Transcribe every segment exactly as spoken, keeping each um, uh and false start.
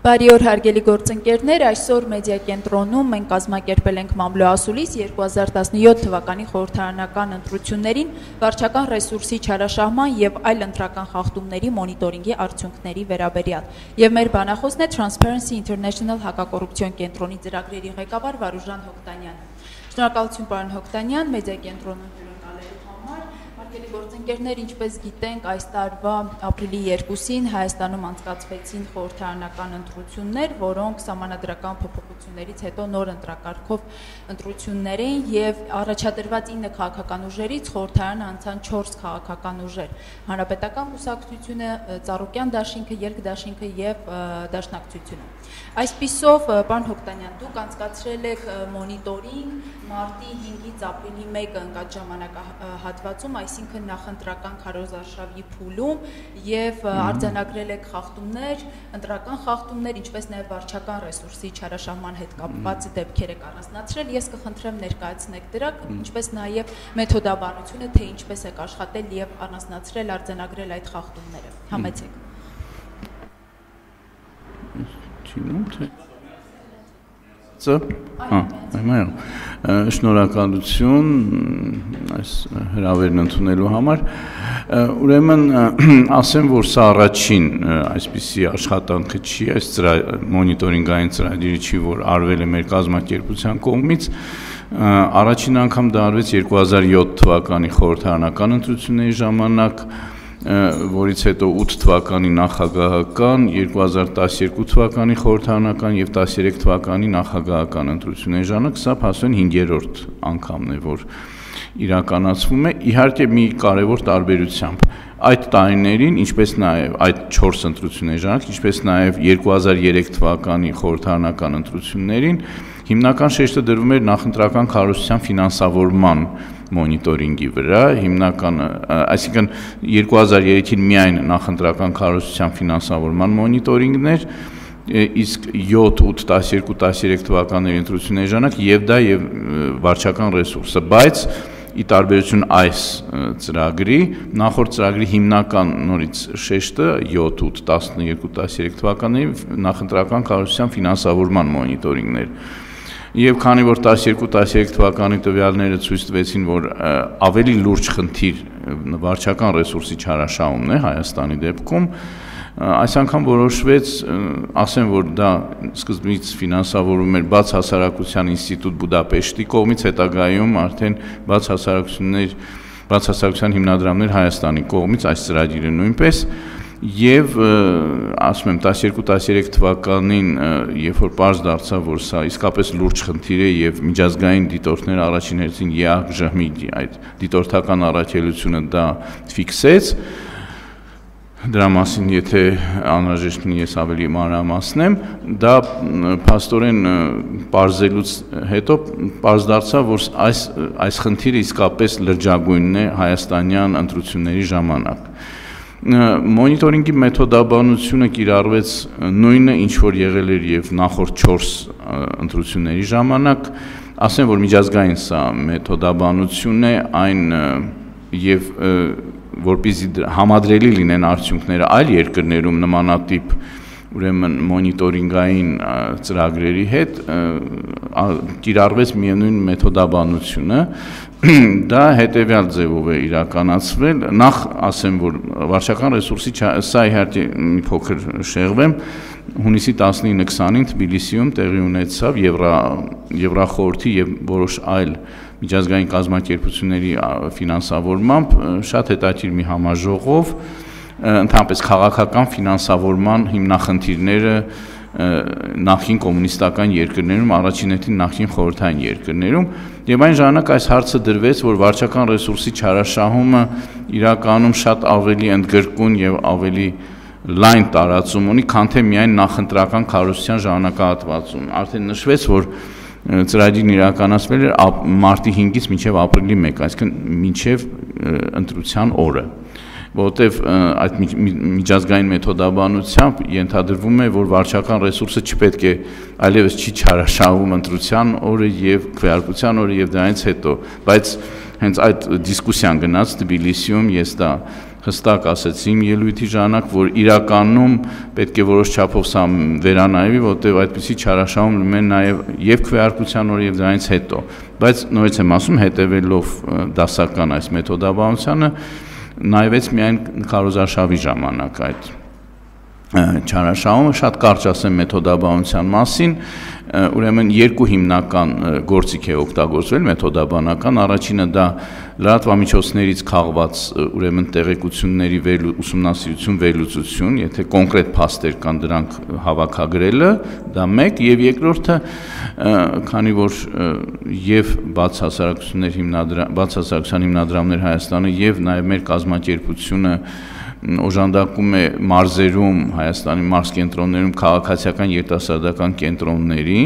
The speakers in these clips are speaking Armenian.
Բարի օր հարգելի գործընկերներ, այսօր մեդիա կենտրոնում մենք կազմակերպել ենք մամլո ասուլիս երկու հազար տասնյոթ թվականի խորհրդարանական ընտրություններին վարչական ռեսուրսի չարաշահման եւ այլ ընտրական խախտումների մոնիտորինգի արդյունքների վերաբերյալ։ Եվ մեր բանախոսն է Transparency International հակակոռուպցիոն կենտրոնի ծրագրերի ղեկավար Վարուժան Հոկտանյանը։ Շնորհակալություն պարոն Հոկտանյան, մեդիա կենտրոնում Հարգելի գործընկերներ, ինչպես գիտենք, այս տարվա ապրիլի երկուսին Հայաստանում անցկացվեցին խորհրդարանական ընտրություններ, որոնք սահմանադրական փոփոխություններից հետո նոր ընտրակարգով ընտրություններ էին եւ առաջադրված ինը քաղաքական ուժերից խորհրդարանը անցան չորս քաղաքական ուժեր՝ Հանրապետական կուսակցությունը, Ծառուկյան դաշինքը, Երկդաշինքը եւ Դաշնակցությունը։ Այսպիսով, պարոն Հոկտանյան, դուք անցկացրել եք մոնիտորինգ մարտի հինգից ապրիլի մեկը ընկած ժամանակահատվածում, այսինքն նախընտրական քարոզարշավի փուլում եւ արձանագրել եք խախտումներ, ընտրական խախտումներ, ինչպես նաեւ վարչական ռեսուրսի չարաշահման հետ կապված դեպքեր եք առանձնացրել։ Ես կխնդրեմ ներկայացնեք դրանք, ինչպես նաեւ մեթոդաբանությունը, թե ինչպես եք աշխատել եւ առանձնացրել, արձանագրել այդ խախտումները։ Համեցեք։ Շնորհակալություն այս հրավերն ընդունելու համար։ Ուրեմն ասեմ, որ սա առաջին այսպիսի աշխատանքը չի, այս մոնիտորինգային ծրագիրը չի, որ արվել է մեր կազմակերպության կողմից։ Առաջին անգամ դա արվեց երկու հազար յոթ թվականի խորհրդարանական ընտրությունների ժամանակ, որից հետո ութ թվականի նախագահական, երկու հազար տասներկու թվականի խորհրդարանական եւ տասներեք թվականի նախագահական ընտրությունների ժամանակ, սա փաստորեն հինգերորդ անգամն է, որ իրականացվում է, իհարկե մի կարևոր տարբերությամբ։ Այդ տարիներին, ինչպես նաեւ այդ չորս ընտրությունների ժամանակ, ինչպես նաեւ երկու հազար երեք թվականի խորհրդարանական ընտրություններին, հիմնական շեշտը դրվում էր նախընտրական քարոզչության ֆինանսավորման մոնիտորինգի վրա, հիմնական, այսինքն երկու հազար երեքին միայն նախընտրական քարոզչության ֆինանսավորման մոնիտորինգներ, իսկ յոթ, ութ, տասներկու, տասներեք թվականների ընտրությունների ժամանակ եւ դա եւ վարչական ռեսուրսը, բայց ի տարբերություն այս ծրագրի, նախորդ ծրագրի հիմնական նորից շեշտը յոթ, ութ, տասներկու, տասներեք թվականների նախընտրական քարոզչության ֆինանսավորման մոնիտորինգներ։ Եվ քանի որ տասներկու տասներեք թվականի տվյալները ցույց տվեցին, որ ավելի լուրջ խնդիր վարչական ռեսուրսի չարաշահումն է Հայաստանի դեպքում, այս անգամ որոշվեց, ասեմ, որ դա սկզբից ֆինանսավորում էր Բաց հասարակության ինստիտուտ Բուդապեշտի կողմից, հետագայում արդեն Բաց հասարակություններ, Բաց հասարակության հիմնադրամներ Հայաստանի կողմից, այս ծրագիրը նույնպես, եւ ասում եմ տասներկու տասներեք թվականին, երբ որ պարզ դարձավ, որ սա իսկապես լուրջ խնդիր է եւ միջազգային դիտորդները առաջին հերթին ԵԱՀԿ այդ դիտորդական առաքելությունը դա ֆիքսեց, դրա մասին եթե անհրաժեշտ լինի ես ավելի մանրամասնեմ, դա փաստորեն պարզելուց հետո պարզ դարձավ, որ այս այս խնդիրը իսկապես լրջագույնն է հայաստանյան ընտրությունների ժամանակ։ Մոնիտորինգի մեթոդաբանությունը կիրառվեց նույնը, ինչ որ եղել էր եւ նախորդ չորս ընտրությունների ժամանակ, ասեմ, որ միջազգային սա մեթոդաբանություն է, այն եւ որպեսզի համադրելի լինեն արդյունքները այլ երկրներում նմանատիպ ուրեմն մոնիտորինգային ծրագրերի հետ կիրառվեց միևնույն մեթոդաբանությունը, դա հետևյալ ձևով է իրականացվել, նախ ասեմ, որ վարչական ռեսուրսի, սա իհարկե մի փոքր շեղվեմ, հունիսի տասնինը քսանին Թբիլիսիում տեղի ունեցավ Եվրախորհրդի եւ որոշ այլ միջազգային կազմակերպությունների ֆինանսավորմամբ շատ հետաքրքիր մի համաժողով, ընդհանրապես քաղաքական ֆինանսավորման հիմնախնդիրները նախին կոմունիստական երկրներում, առաջին հերթին նախին խորհրդային երկրներում, եւ այն ժամանակ այս հարցը դրվեց, որ վարչական ռեսուրսի չարաշահումը իրականում շատ ավելի ընդգրկուն եւ ավելի լայն տարածում ունի, քան թե միայն նախընտրական քարոզչության ժամանակահատվածում։ Արդեն նշվեց, որ ծրագիրն իրականացվել էր մարտի հինգից մինչև ապրիլի մեկ, այսինքն մինչև ընտրության օրը, որովհետև այդ միջազգային մեթոդաբանությամբ ենթադրվում է, որ վարչական ռեսուրսը չպետք է այլևս չի չարաշահվում ընտրության օրը եւ քվեարկության օրը եւ դրանից հետո, բայց հենց այդ դիսկուսիան գնաց Թբիլիսիում, ես դա հստակ ասեցի իմ ելույթի ժամանակ, որ իրականում պետք է որոշ չափով սա վերանայվի, որտեղ այդպիսի չարաշահում լինում են նաև եւ քվեարկության օրը եւ դրանից հետո, բայց նորից եմ ասում, հետեւելով դասական այս մեթոդաբանությանը նայվեց միայն քարոզարշավի ժամանակ այդ չարաշահումը, շատ կարճ ասեմ մեթոդաբանության մասին, ուրեմն երկու հիմնական գործիք է օգտագործվել մեթոդաբանական, առաջինը դա լրատվամիջոցներից քաղված ուրեմն տեղեկությունների ուսումնասիրություն, վերլուծություն, եթե կոնկրետ փաստեր կան դրանք հավաքագրելը, դա մեկ, եւ երկրորդը, քանի որ եւ բացահասարակություններ հիմնադրամ, բացահասարակության հիմնադրամներ Հայաստանը եւ նաեւ մեր կազմակերպությունը օժանդակում է մարզերում, Հայաստանի մարզկենտրոններում քաղաքացիական երիտասարդական կենտրոնների,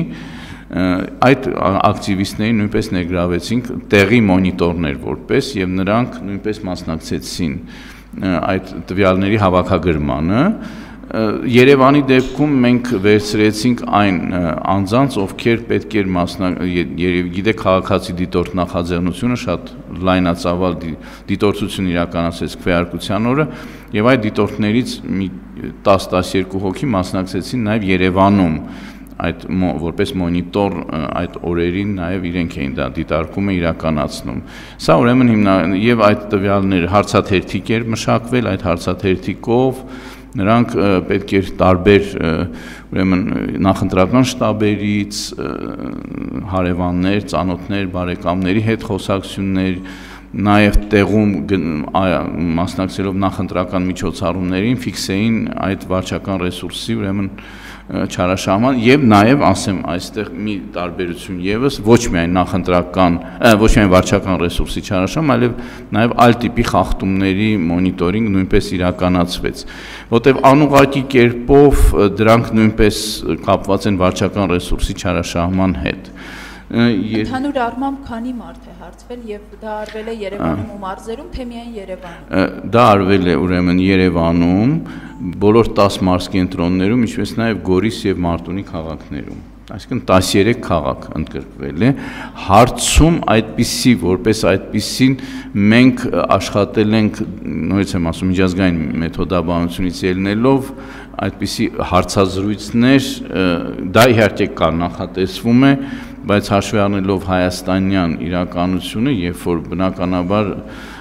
այդ ակտիվիստների նույնպես ներգրավեցինք տեղի մոնիտորներ որպես եւ նրանք նույնպես մասնակցեցին այդ տվյալների հավաքագրմանը։ Երևանի դեպքում մենք վերցրեցինք այն անձանց, ովքեր պետք էր մասնակցել, գիտեք, քաղաքացի դիտորդ նախաձեռնությունը շատ լայնածավալ դիտորդություն իրականացրեց քվեարկության օրը, եւ այդ դիտորդներից մի տասը-տասներկու հոգի մասնակցեցին նաեւ Երևանում այդ որպես մոնիտոր այդ օրերին նաև իրենք էին դա դիտարկումը իրականացնում։ Սա ուրեմն հիմնա եւ այդ տվյալները հարցաթերթիկ էր մշակվել, այդ հարցաթերթիկով նրանք պետք էր տարբեր ուրեմն նախընտրական շտաբերից հարևաններ, ծանոթներ, բարեկամների հետ խոսակցություններ, նաև տեղում մասնակցելով նախընտրական միջոցառումներին ֆիքսեին այդ վարչական ռեսուրսի ուրեմն չարաշահման եւ նաեւ ասեմ այստեղ մի տարբերություն եւս ոչ միայն նախընտրական ոչ միայն վարչական ռեսուրսի չարաշահում, այլև նաեւ այլ տիպի խախտումների մոնիտորինգ նույնպես իրականացվեց, որտեղ անուղղակի կերպով դրանք նույնպես կապված են վարչական ռեսուրսի չարաշահման հետ։ Ընդհանուր առմամբ քանի մարդ է հարցվել եւ դա արվել է Երևանում ու մարզերում, թե միայն Երևանում։ Դա արվել է ուրեմն Երևանում, բոլոր տասը մարզկենտրոններում, ինչպես նաեւ Գորիս եւ Մարտունի քաղաքներում։ Այսինքն տասներեք քաղաք ընդգրկվել է։ Հարցում այդպիսի, որպես այդպիսին մենք աշխատել ենք, նույնիսկ եմ ասում, միջազգային մեթոդաբանությունից ելնելով այդպիսի հարցազրույցներ, դա իհարկե կա, նախատեսվում է, բայց հաշվի առնելով հայաստանյան իրականությունը, երբ որ բնականաբար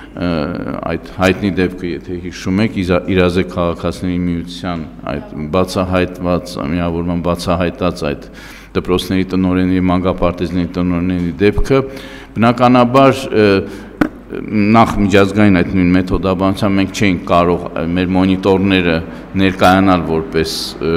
այդ հայտնի դեպքը, եթե հիշում եք, Իրազեկ քաղաքացիների միության այդ բացահայտված, միավորման բացահայտած այդ դպրոցների տնօրենների, մանկապարտեզների տնօրենների դեպքը, բնականաբար նախ միջազգային այդ նույն մեթոդաբանությամբ մենք չէինք կարող մեր մոնիտորները ներկայանալ որպես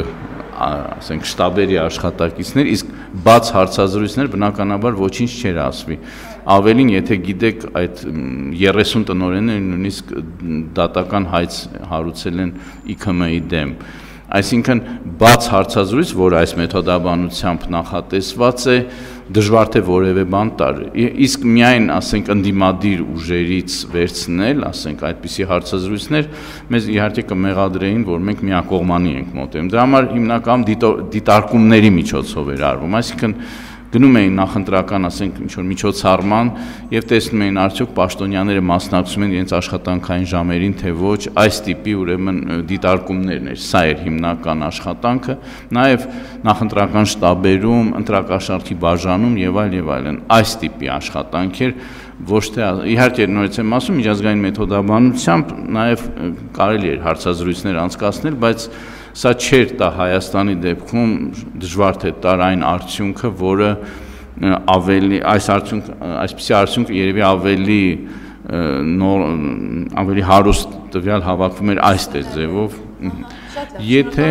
ասենք շտաբերի աշխատակիցներ, իսկ բաց հարցազրույցներ բնականաբար ոչինչ չէր ասվի։ Ավելին, եթե գիտեք, այդ երեսուն տնօրենները նույնիսկ դատական հայց հարուցել են ի քը էմ ի դեմ։ Այսինքն բաց հարցազրույց, որ այս մեթոդաբանությամբ նախատեսված է, դժվար թե որևէ բան տար։ Իսկ միայն, ասենք, ընդդիմադիր ուժերից վերցնել, ասենք, այդպիսի հարցազրույցներ մեզ իհարկե կմեղադրեին, որ մենք միակողմանի ենք մոտենում։ Դրա համար հիմնական դիտարկումների միջոցով էր արվում, այսինքն գնում էին նախընտրական, ասենք, ինչ-որ միջոցառման եւ տեսնում էին արդյոք պաշտոնյաները մասնակցում են իրենց աշխատանքային ժամերին, թե ոչ, այս տիպի ուրեմն դիտարկումներն էր, սա էր հիմնական աշխատանքը, նաեւ նախընտրական շտաբերում, ընտրակաշառքի բաժանում եւ այլ եւ այլն, այս տիպի աշխատանք էր, ոչ թե իհարկե նորից եմ ասում, միջազգային մեթոդաբանությամբ նաեւ կարելի էր հարցազրույցներ անցկացնել, բայց սա չէր տա Հայաստանի դեպքում դժվար թե տար այն արդյունքը, որը ավելի այս արդյունք այսպիսի արդյունք երևի ավելի նոր ավելի հարուստ տվյալ հավաքվում էր այս ձևով։ Եթե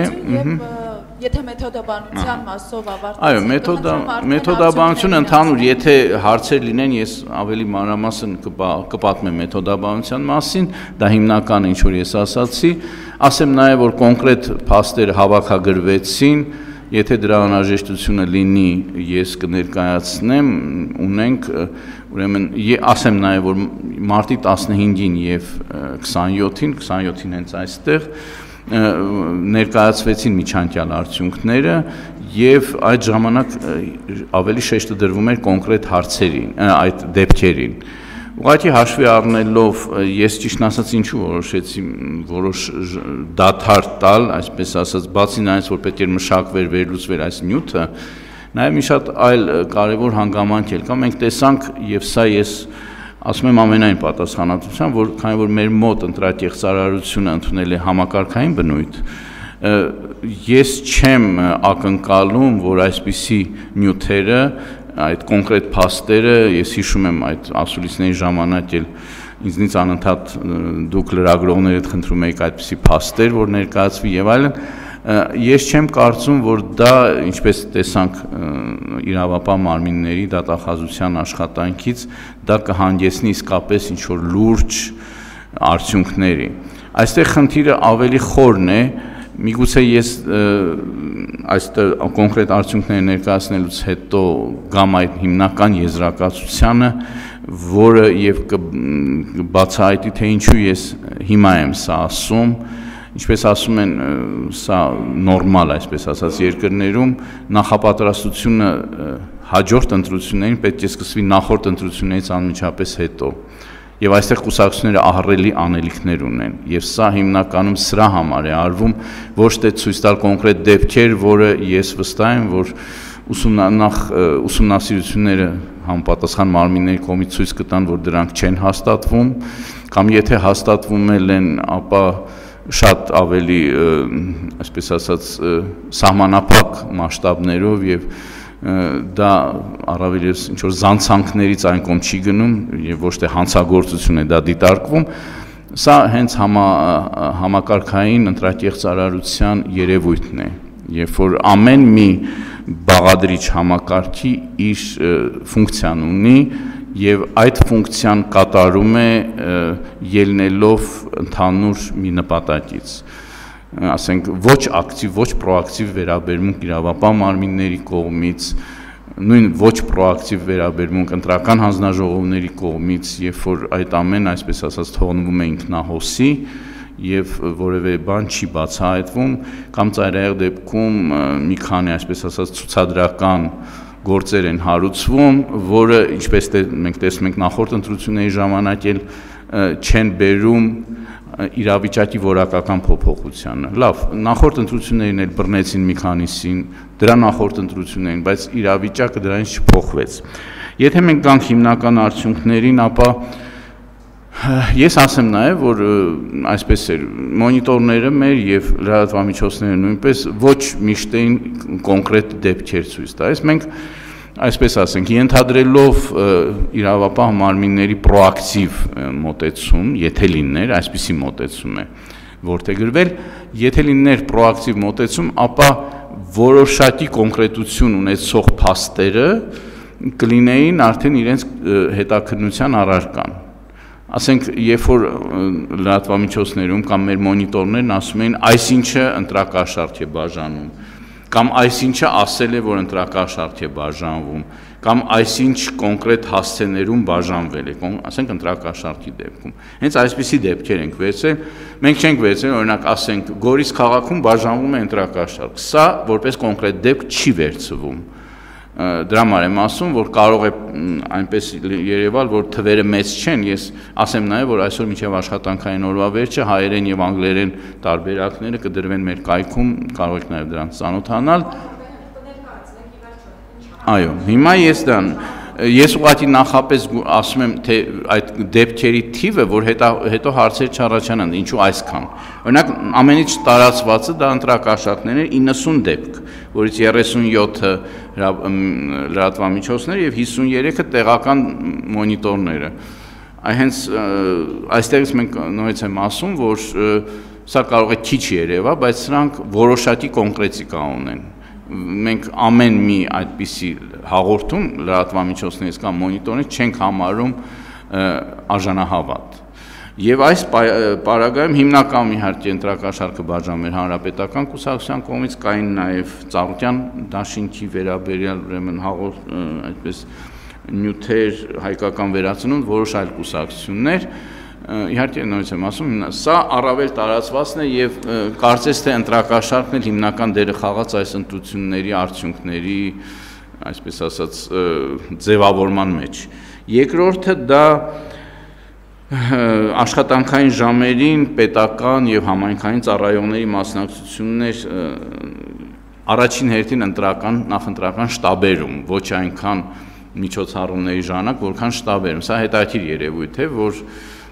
Եթե մեթոդաբանության մասով ավարտվի։ Այո, մեթոդաբանությունը ընդհանուր, եթե հարցեր լինեն, ես ավելի մանրամասն կպատմեմ մեթոդաբանության մասին, դա հիմնական ինչ որ ես ասացի, ասեմ նաև որ կոնկրետ փաստեր հավաքագրվեցին, եթե դրա անհրաժեշտությունը լինի, ես կներկայացնեմ, ունենք, ուրեմն ասեմ նաև որ մարտի տասնհինգին եւ քսանյոթին, քսանյոթին հենց այստեղ ներկայացվեցին միջանկյալ արդյունքները եւ այդ ժամանակ ավելի շեշտը դրվում էր կոնկրետ հարցերին, այդ դեպքերին։ Ուղղակի հաշվի առնելով ես ճիշտ ասած ինչու որոշեցի որոշ դադար տալ, այսպես ասած, բացի նրանից, որ պետք էր մշակվեր, վերլուծվեր այս նյութը, նաև մի շատ այլ կարևոր հանգամանք էլ կա, մենք տեսանք եւ սա ես ասում եմ ամենայն պատասխանատվությամբ, որ քանի որ մեր մոտ ընտրատեղծարարությունը ընդունել է համակարգային բնույթ, ես չեմ ակնկալում, որ այսպիսի նյութերը այդ կոնկրետ փաստերը, ես հիշում եմ այդ ասուլիսների ժամանակ էլ ինձնից անընդհատ դուք լրագրողներդ խնդրում եք այդպիսի փաստեր, որ ներկայացվի եւ այլն, ես չեմ կարծում, որ դա, ինչպես տեսանք իրավապահ մարմինների դատախազության աշխատանքից, դա կհանգեցնի իսկապես ինչ-որ լուրջ արդյունքների։ Այստեղ խնդիրը ավելի խորն է, միգուցե ես այստեղ կոնկրետ արդյունքները ներկայացնելուց հետո գամ այդ հիմնական եզրակացությանը, որը եւ կբացահայտի, թե ինչու ես հիմա եմ սա ասում, ինչպես ասում են, սա նորմալ, այսպես ասած, երկրներում նախապատրաստությունը հաջորդ ընտրություններին պետք է սկսվի նախորդ ընտրություններից անմիջապես հետո։ Եվ այստեղ կուսակցությունները ահռելի անելիքներ ունեն, եւ սա հիմնականում սրա համար է արվում, ոչ թե ցույց տալ կոնկրետ դեպքեր, որը ես վստահ եմ, որ ուսումնանախ ուսումնասիրությունները համապատասխան մարմինների կողմից ցույց կտան, որ դրանք չեն հաստատվում, կամ եթե հաստատվում են, ապա շատ ավելի, այսպես ասած, սահմանափակ մասշտաբներով եւ դա առավել ես ինչ-որ զանցանքներից այն կողմ չի գնում եւ ոչ թե հանցագործություն է դա դիտարկվում, սա հենց համա, համակարգային ընտրատեղծարարության երևույթն է, երբ որ ամեն մի բաղադրիչ համակարգի իր ֆունկցիան ունի եւ այդ ֆունկցիան կատարում է ելնելով ընդհանուր մի նպատակից, ասենք ոչ ակտիվ, ոչ պրոակտիվ վերաբերմունք իրավապահ մարմինների կողմից, նույն ոչ պրոակտիվ վերաբերմունք ընտրական հանձնաժողովների կողմից, երբ որ այդ ամենը, այսպես ասած, թողնվում է ինքնահոսի եւ որևէ բան չի բացահայտվում, կամ ծայրահեղ դեպքում մի քանի, այսպես ասած, ցուցադրական գործեր են հարուցվում, որը ինչպես մենք տեսնում ենք նախորդ ընտրությունների ժամանակ էլ չեն բերում իրավիճակի որակական փոփոխությանը։ Լավ, նախորդ ընտրություններին էլ բռնեցին մի քանիսին, դրա նախորդ ընտրություններին, բայց իրավիճակը դրանից չփոխվեց։ Եթե մենք գանք հիմնական արդյունքներին, ապա ես ասեմ նաև, որ այսպես էր, մոնիտորները մեր եւ լրատվամիջոցները նույնպես ոչ միշտ էին կոնկրետ դեպքեր ցույց տալիս։ Մենք այսպես ասենք, ենթադրելով իրավապահ մարմինների պրոակտիվ մոտեցում, եթե լիներ, այսպիսի մոտեցում է որդեգրվել, եթե լիներ պրոակտիվ մոտեցում, ապա որոշակի կոնկրետություն ունեցող փաստերը կլինեին արդեն իրենց հետաքննության առարկան։ Ասենք, երբ որ լրատվամիջոցներում կամ մեր մոնիտորներն ասում էին, այսինչը ընտրակաշառք է բաժանում, կամ այսինչը ասել է, որ ընտրակաշառք է բաժանվում, կամ այսինչ կոնկրետ հասցեներում բաժանվել է, ասենք ընտրակաշառքի դեպքում։ Հենց այսպիսի դեպքեր ենք վերցրել, մենք չենք վերցրել, օրինակ ասենք, Գորիս քաղաքում բաժանվում է ընտրակաշառք, սա որպես կոնկրետ դեպք չի վերցվում։ Դրա համար եմ ասում, որ կարող է այնպես երևալ, որ թվերը մեծ չեն, ես ասեմ նաև, որ այսօր մինչև աշխատանքային օրվա վերջը հայերեն եւ անգլերեն տարբերակները կդրվեն մեր կայքում, կարող եք նաև դրանց ծանոթանալ։ Այո, հիմա ես դրան ես ուղղակի նախապես ասում եմ, թե այդ դեպքերի թիվը, որ հետո հետո հարցեր չառաջանան, ինչու այսքան։ Օրինակ, ամենից տարածվածը դա ընտրակաշառքներ էր իննսուն դեպք, որից երեսունյոթը լրատվամիջոցներ եւ հիսուներեքը տեղական մոնիտորները։ Հենց այստեղից մենք նորից եմ ասում, որ սա կարող է քիչ երևա, բայց սրանք որոշակի կոնկրետիկա ունեն։ Մենք ամեն մի այդպիսի հաղորդում լրատվամիջոցներից կամ մոնիտորներից չենք համարում արժանահավատ։ Եվ այս պարագայում հիմնական իհարկե ընտրակաշառքը բաժանում էր հանրապետական կուսակցության կողմից, կային նաև Ծառուկյան դաշինքի վերաբերյալ ուրեմն հաղորդ այդպես նյութեր հայկական վերացնունդ, որոշ այլ կուսակցություններ, իհարկե նորից եմ ասում, սա առավել տարածվածն է եւ կարծես թե ընտրակաշառքն էլ հիմնական դերը խաղաց այս ընտրությունների արդյունքների, այսպես ասած, ձևավորման մեջ։ Երկրորդը դա աշխատանքային ժամերին պետական եւ համայնքային ծառայողների մասնակցություններ առաջին հերթին ընտրական նախընտրական շտաբերում, ոչ այնքան միջոցառումների ժամանակ, որքան շտաբերում։ Սա հետաքրքիր երևույթ է, որ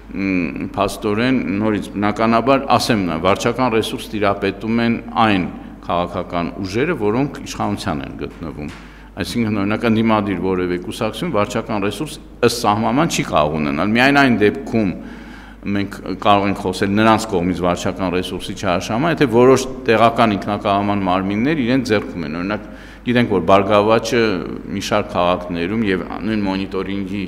փաստորեն նորից բնականաբար ասեմ, վարչական ռեսուրս տիրապետում են այն քաղաքական ուժերը, որոնք իշխանության են գտնվում։ Այսինքն օրինակ ընդդիմադիր որևէ կուսակցություն վարչական ռեսուրս ըստ սահմանման չի կարող ունենալ։ Միայն այն դեպքում մենք կարող ենք խոսել նրանց կողմից վարչական ռեսուրսի չարաշահման, եթե որոշ տեղական ինքնակառավարման մարմիններ իրեն ձեռքում են։ Օրինակ գիտենք, որ Բարգավաճը մի շարք քաղաքներում եւ նույն մոնիտորինգի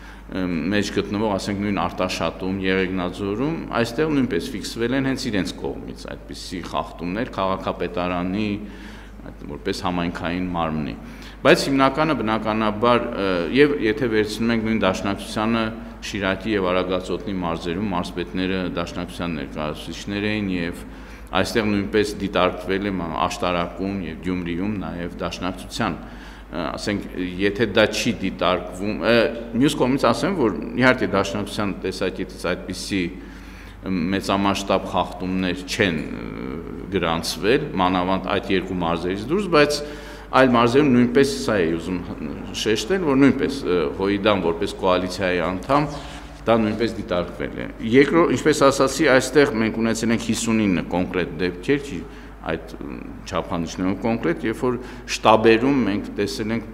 մեջ գտնվող, ասենք նույն Արտաշատում, Եղեգնաձորում, այստեղ նույնպես ֆիքսվել են հենց իրենց կողմից այդպիսի խախտումներ քաղաքապետարանի, որպես համայնքային մարմնի։ Բայց հիմնականը բնականաբար եւ եթե վերցնում ենք նույն դաշնակցությանը Շիրակի եւ Արագածոտնի մարզերում մարզպետները դաշնակցության ներկայացուցիչներ էին եւ այստեղ նույնպես դիտարկվել է Աշտարակում եւ Գյումրիում նաեւ դաշնակցության, ասենք, եթե դա չի դիտարկվում, մյուս կողմից ասեմ, որ իհարկե դաշնակցության տեսակետից այդպիսի մեծամասշտաբ խախտումներ չեն գրանցվել, մանավանդ այդ երկու մարզերից դուրս, բայց այլ մարզերում նույնպես սա է ուզում շեշտել, որ նույնպես ՀՅԴ-ն որպես կոալիցիայի անդամ դա նույնպես դիտարկվել է։ Երկրորդ, ինչպես ասացի, այստեղ մենք ունեցել ենք հիսունինը կոնկրետ դեպքեր, այդ չափանիշներով կոնկրետ, երբ որ շտաբերում մենք տեսել ենք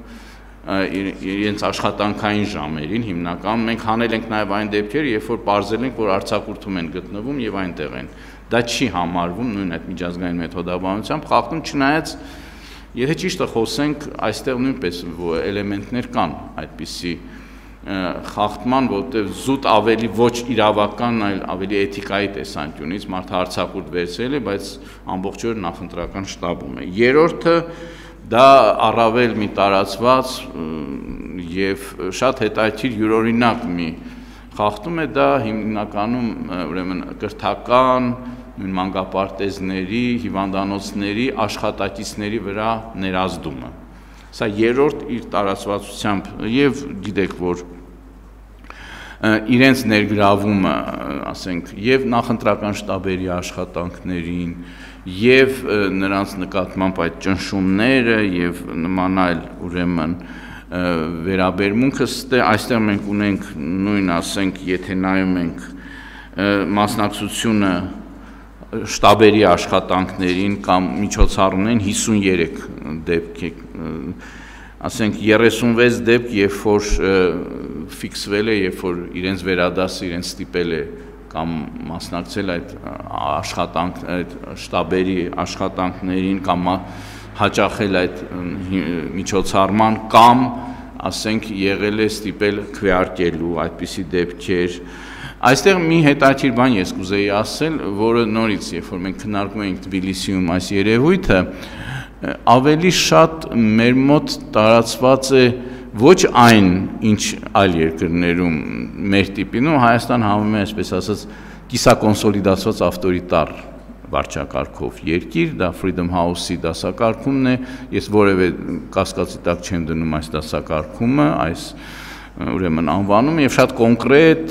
իրենց աշխատանքային ժամերին հիմնականում մենք հանել ենք նաև այն դեպքեր, երբ որ պարզել ենք, որ արձակուրդում են գտնվում եւ այնտեղ են։ Դա չի համարվում նույն այդ միջազգային մեթոդաբանությամբ խախտում, չնայած եթե ճիշտը խոսենք, այստեղ նույնպես էլեմենտներ կան այդպիսի խախտման, որտեղ զուտ ավելի ոչ իրավական, այլ ավելի էթիկայի տեսանկյունից մարդը արձակուրդ վերցրել է, բայց ամբողջ օրը նախընտրական շտաբում է։ Երրորդը դա առավել մի տարածված եւ շատ հետաքրքիր յուրօրինակ մի խախտում է, դա հիմնականում ուրեմն կրթական, նույն մանկապարտեզների, հիվանդանոցների, աշխատակիցների վրա ներազդումը։ Սա երրորդ իր տարածվածությամբ եւ գիտեք, որ իրենց ներգրավումը, ասենք, եւ նախընտրական շտաբերի աշխատանքներին, եւ նրանց նկատմամբ այդ ճնշումները եւ նման այլ ուրեմն վերաբերմունքը, այստեղ մենք ունենք նույն, ասենք, եթե նայում ենք մասնակցությունը շտաբերի աշխատանքներին կամ միջոցառումներին հիսուներեք դեպք, ասենք երեսունվեց դեպք, երբ որ ֆիքսվել է, երբ որ իրենց վերադասը իրենց ստիպել է կամ մասնակցել այդ աշխատանք, այդ շտաբերի աշխատանքներին կամ հաճախել այդ միջոցառման կամ, ասենք, եղել է ստիպել քվեարկելու այդպիսի դեպքեր։ Այստեղ մի հետաքրքիր բան ես կուզեի ասել, որը նորից, երբ որ մենք քննարկում ենք Թբիլիսիում այս երևույթը, ավելի շատ մեր մոտ տարածված է ոչ այն, ինչ այլ երկրներում մեր տիպին, ու Հայաստան համարվում է, այսպես ասած, կիսակոնսոլիդացված ավտորիտար վարչակարգով երկիր, դա Freedom House-ի դասակարգումն է, ես որևէ կասկածի տակ չեմ դնում այս դասակարգումը, այս ուրեմն անվանում եւ շատ կոնկրետ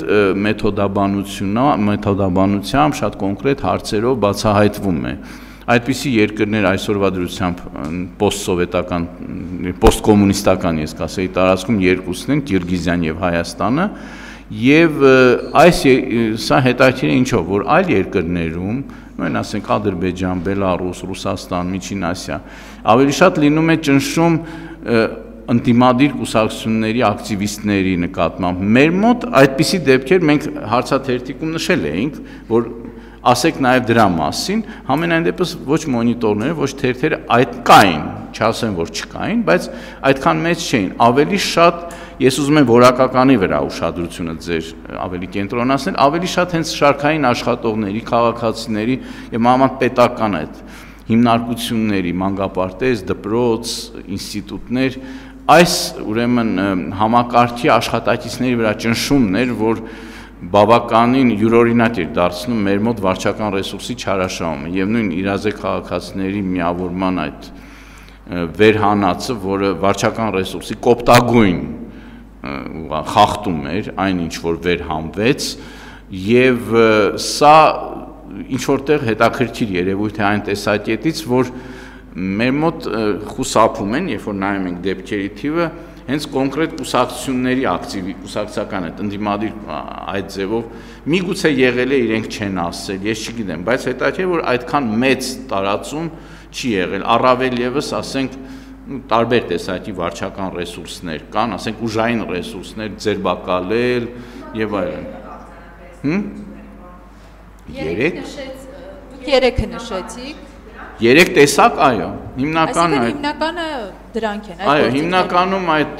մեթոդաբանությամբ, շատ կոնկրետ հարցերով բացահայտվում է։ Այդպիսի երկրներ այսօրվա դրությամբ պոստսովետական, պոստկոմունիստական, ես կասեի, տարածքում երկուսն են, Կիրգիզիան եւ Հայաստանը, եւ այս սա հետաքրքիր է ինչով, որ այլ երկրներում, նույն ասենք Ադրբեջան, Բելարուս, Ռուսաստան, Միջին Ասիա, ավելի շատ լինում է ճնշում ընդդիմադիր կուսակցությունների ակտիվիստների նկատմամբ։ Մեր մոտ այդպիսի դեպքեր մենք հարցաթերթիկում նշել էինք, որ ասեք նաև դրա մասին, համենայն դեպս ոչ մոնիտորները, ոչ թերթերը այդ կային, չասեմ, որ չկային, բայց այդքան մեծ չէին, ավելի շատ, ես ուզում եմ որակականի վրա ուշադրությունը ձեր ավելի կենտրոնացնել, ավելի շատ հենց շարքային աշխատողների, քաղաքացիների եւ մանավանդ պետական այդ հիմնարկությունների, մանկապարտեզ, դպրոց, ինստիտուտներ, այս ուրեմն համակարգի աշխատակիցների վրա ճնշումներ, որ բավականին յուրօրինակ էր դարձնում մեր մոտ վարչական ռեսուրսի չարաշահումը եւ նույն իրազեկ քաղաքացիների միավորման այդ վերհանածը, որը վարչական ռեսուրսի կոպտագույն խախտում էր, այն ինչ որ վերհանվեց, եւ սա ինչ որտեղ հետաքրքիր երևույթ է այն տեսակետից, որ մեր մոտ խուսափում են, երբ որ նայում ենք դեպքերի թիվը, հենց կոնկրետ կուսակցությունների ակտիվի կուսակցական այդ ընդդիմադիր այդ ձևով միգուցե եղել է իրենք չեն ասել, ես չգիտեմ, բայց հետաքրքիր որ այդքան մեծ տարածում չի եղել, առավել եւս ասենք տարբեր տեսակի վարչական ռեսուրսներ կան, ասենք ուժային ռեսուրսներ ձերբակալել եւ այլն։ Հմ? Երեք երեքը նշեցիք։ Երեք տեսակ, այո, հիմնական այդ հիմնականը դրանք են, այո, հիմնականում այդ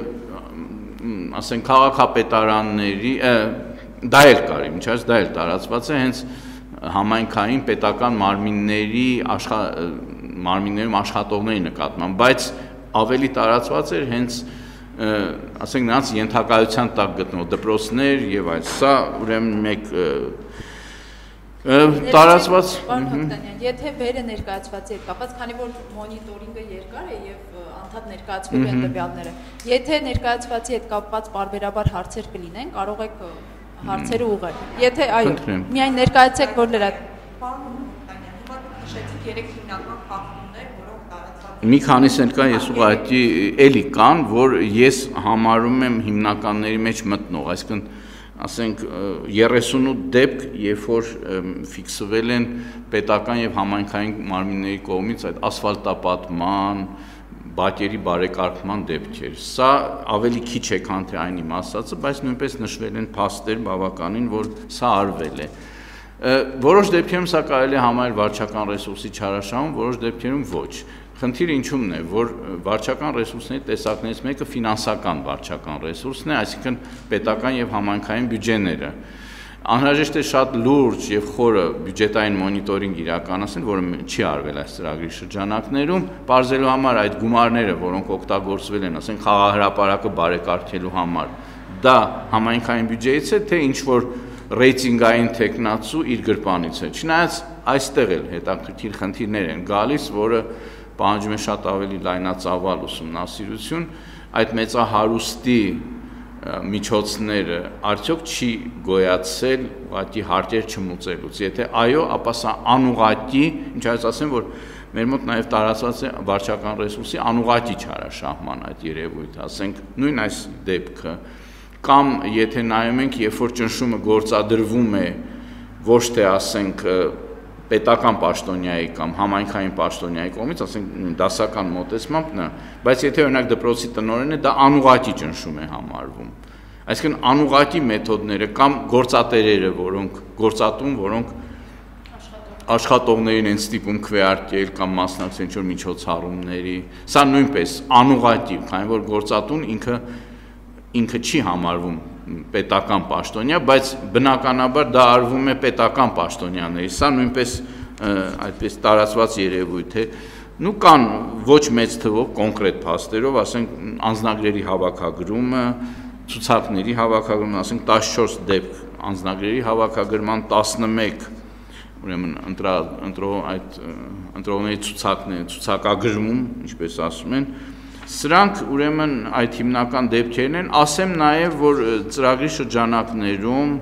ասենք քաղաքապետարանների դա էլ կար, ինչպես դա էլ տարածված է հենց համայնքային պետական մարմինների մարմիններում աշխատողների նկատմամբ, բայց ավելի տարածված էր հենց ասենք նրանց ենթակայության տակ գտնող դպրոցներ եւ այլ, սա ուրեմն մեկ տարածված եթե վերը ներկայացված է կապված, քանի որ մոնիտորինգը երկար է եւ անդադ ներկայացվելու են տվյալները, եթե ներկայացվածի հետ կապված պարբերաբար հարցեր կլինեն, կարող եք հարցերը ուղղել։ Եթե այո, միայն ներկայացեք, որ լրացեք։ Պարոն Մոկտանյան, հիմա դուք նշեցիք երեք հիմնական փաստումներ, որոնք տարածված են։ Մի քանիսն կա, ես ուղղակի էլի կան, որ ես համարում եմ հիմնականների մեջ մտնող, այսինքն ասենք երեսունութ դեպք, երբ որ ֆիքսվել են պետական եւ համայնքային մարմինների կողմից այդ ասֆալտապատման, բակերի բարեկարգման դեպքեր։ Սա ավելի քիչ է, քան թե այն իմ ասածը, բայց նույնպես նշվել են փաստեր բավականին, որ սա արվել է։ Որոշ դեպքերում սա կարելի է համարել վարչական ռեսուրսի չարաշահում, որոշ դեպքերում ոչ։ Խնդիրը ինչումն է, որ վարչական ռեսուրսների տեսակներից մեկը ֆինանսական վարչական ռեսուրսն է, այսինքն պետական եւ համայնքային բյուջեները։ Անհրաժեշտ է շատ լուրջ եւ խորը բյուջետային մոնիտորինգ իրականացնել, որը չի արվել այս ծրագրի շրջանակներում, բարձելու համար այդ գումարները, որոնք օգտագործվել են, ասենք խաղահրապարակը բարեկարգելու համար, դա համայնքային բյուջեից է, թե ինչ որ ռեյտինգային տեխնացու իր գրպանից է։ Չնայած այստեղ էլ հետաքրքիր խնդիրներ են գալիս, որը պահանջում է շատ ավելի լայնածավալ ուսումնասիրություն, այդ մեծահարուստի միջոցները արդյոք չի գոյացել ուղղակի հարկեր չմուծելուց, եթե այո, ապա սա անուղղակի, ինչպես ասեմ, որ մեր մոտ նաև տարածված է վարչական ռեսուրսի անուղղակի չարաշահման այդ երևույթը, ասենք նույն այս դեպքը, կամ եթե նայում ենք, երբ որ ճնշումը գործադրվում է ոչ թե ասենք պետական պաշտոնյայի կամ համայնքային պաշտոնյայի կողմից, ասենք դասական մոտեցմամբ նա, բայց եթե օրինակ դպրոցի տնօրենն է, դա անուղղակի ճնշում է համարվում։ Այսինքն անուղղակի մեթոդները կամ գործատերերը, որոնք գործատում, որոնք աշխատողներին են ստիպում քվեարկել կամ մասնակցել ինչ-որ միջոցառումների, սա նույնպես անուղղակի, քանի որ գործատուն ինքը ինքը չի համարվում պետական պաշտոնյա, բայց բնականաբար դա արվում է պետական պաշտոնյաների, սա նույնպես այդպես տարածված երևույթ է, նու կան ոչ մեծ թվով կոնկրետ փաստերով, ասենք անձնագրերի հավաքագրումը, ցուցակների հավաքագրումը, ասենք տասնչորս դեպք անձնագրերի հավաքագրման, տասնմեկ ուրեմն ընտրո այդ ընտրողների ցուցակներ, ցուցակագրում, ինչպես ասում են, սրանք ուրեմն այդ հիմնական դեպքերն են, ասեմ նաև, որ ծրագրի շրջանակներում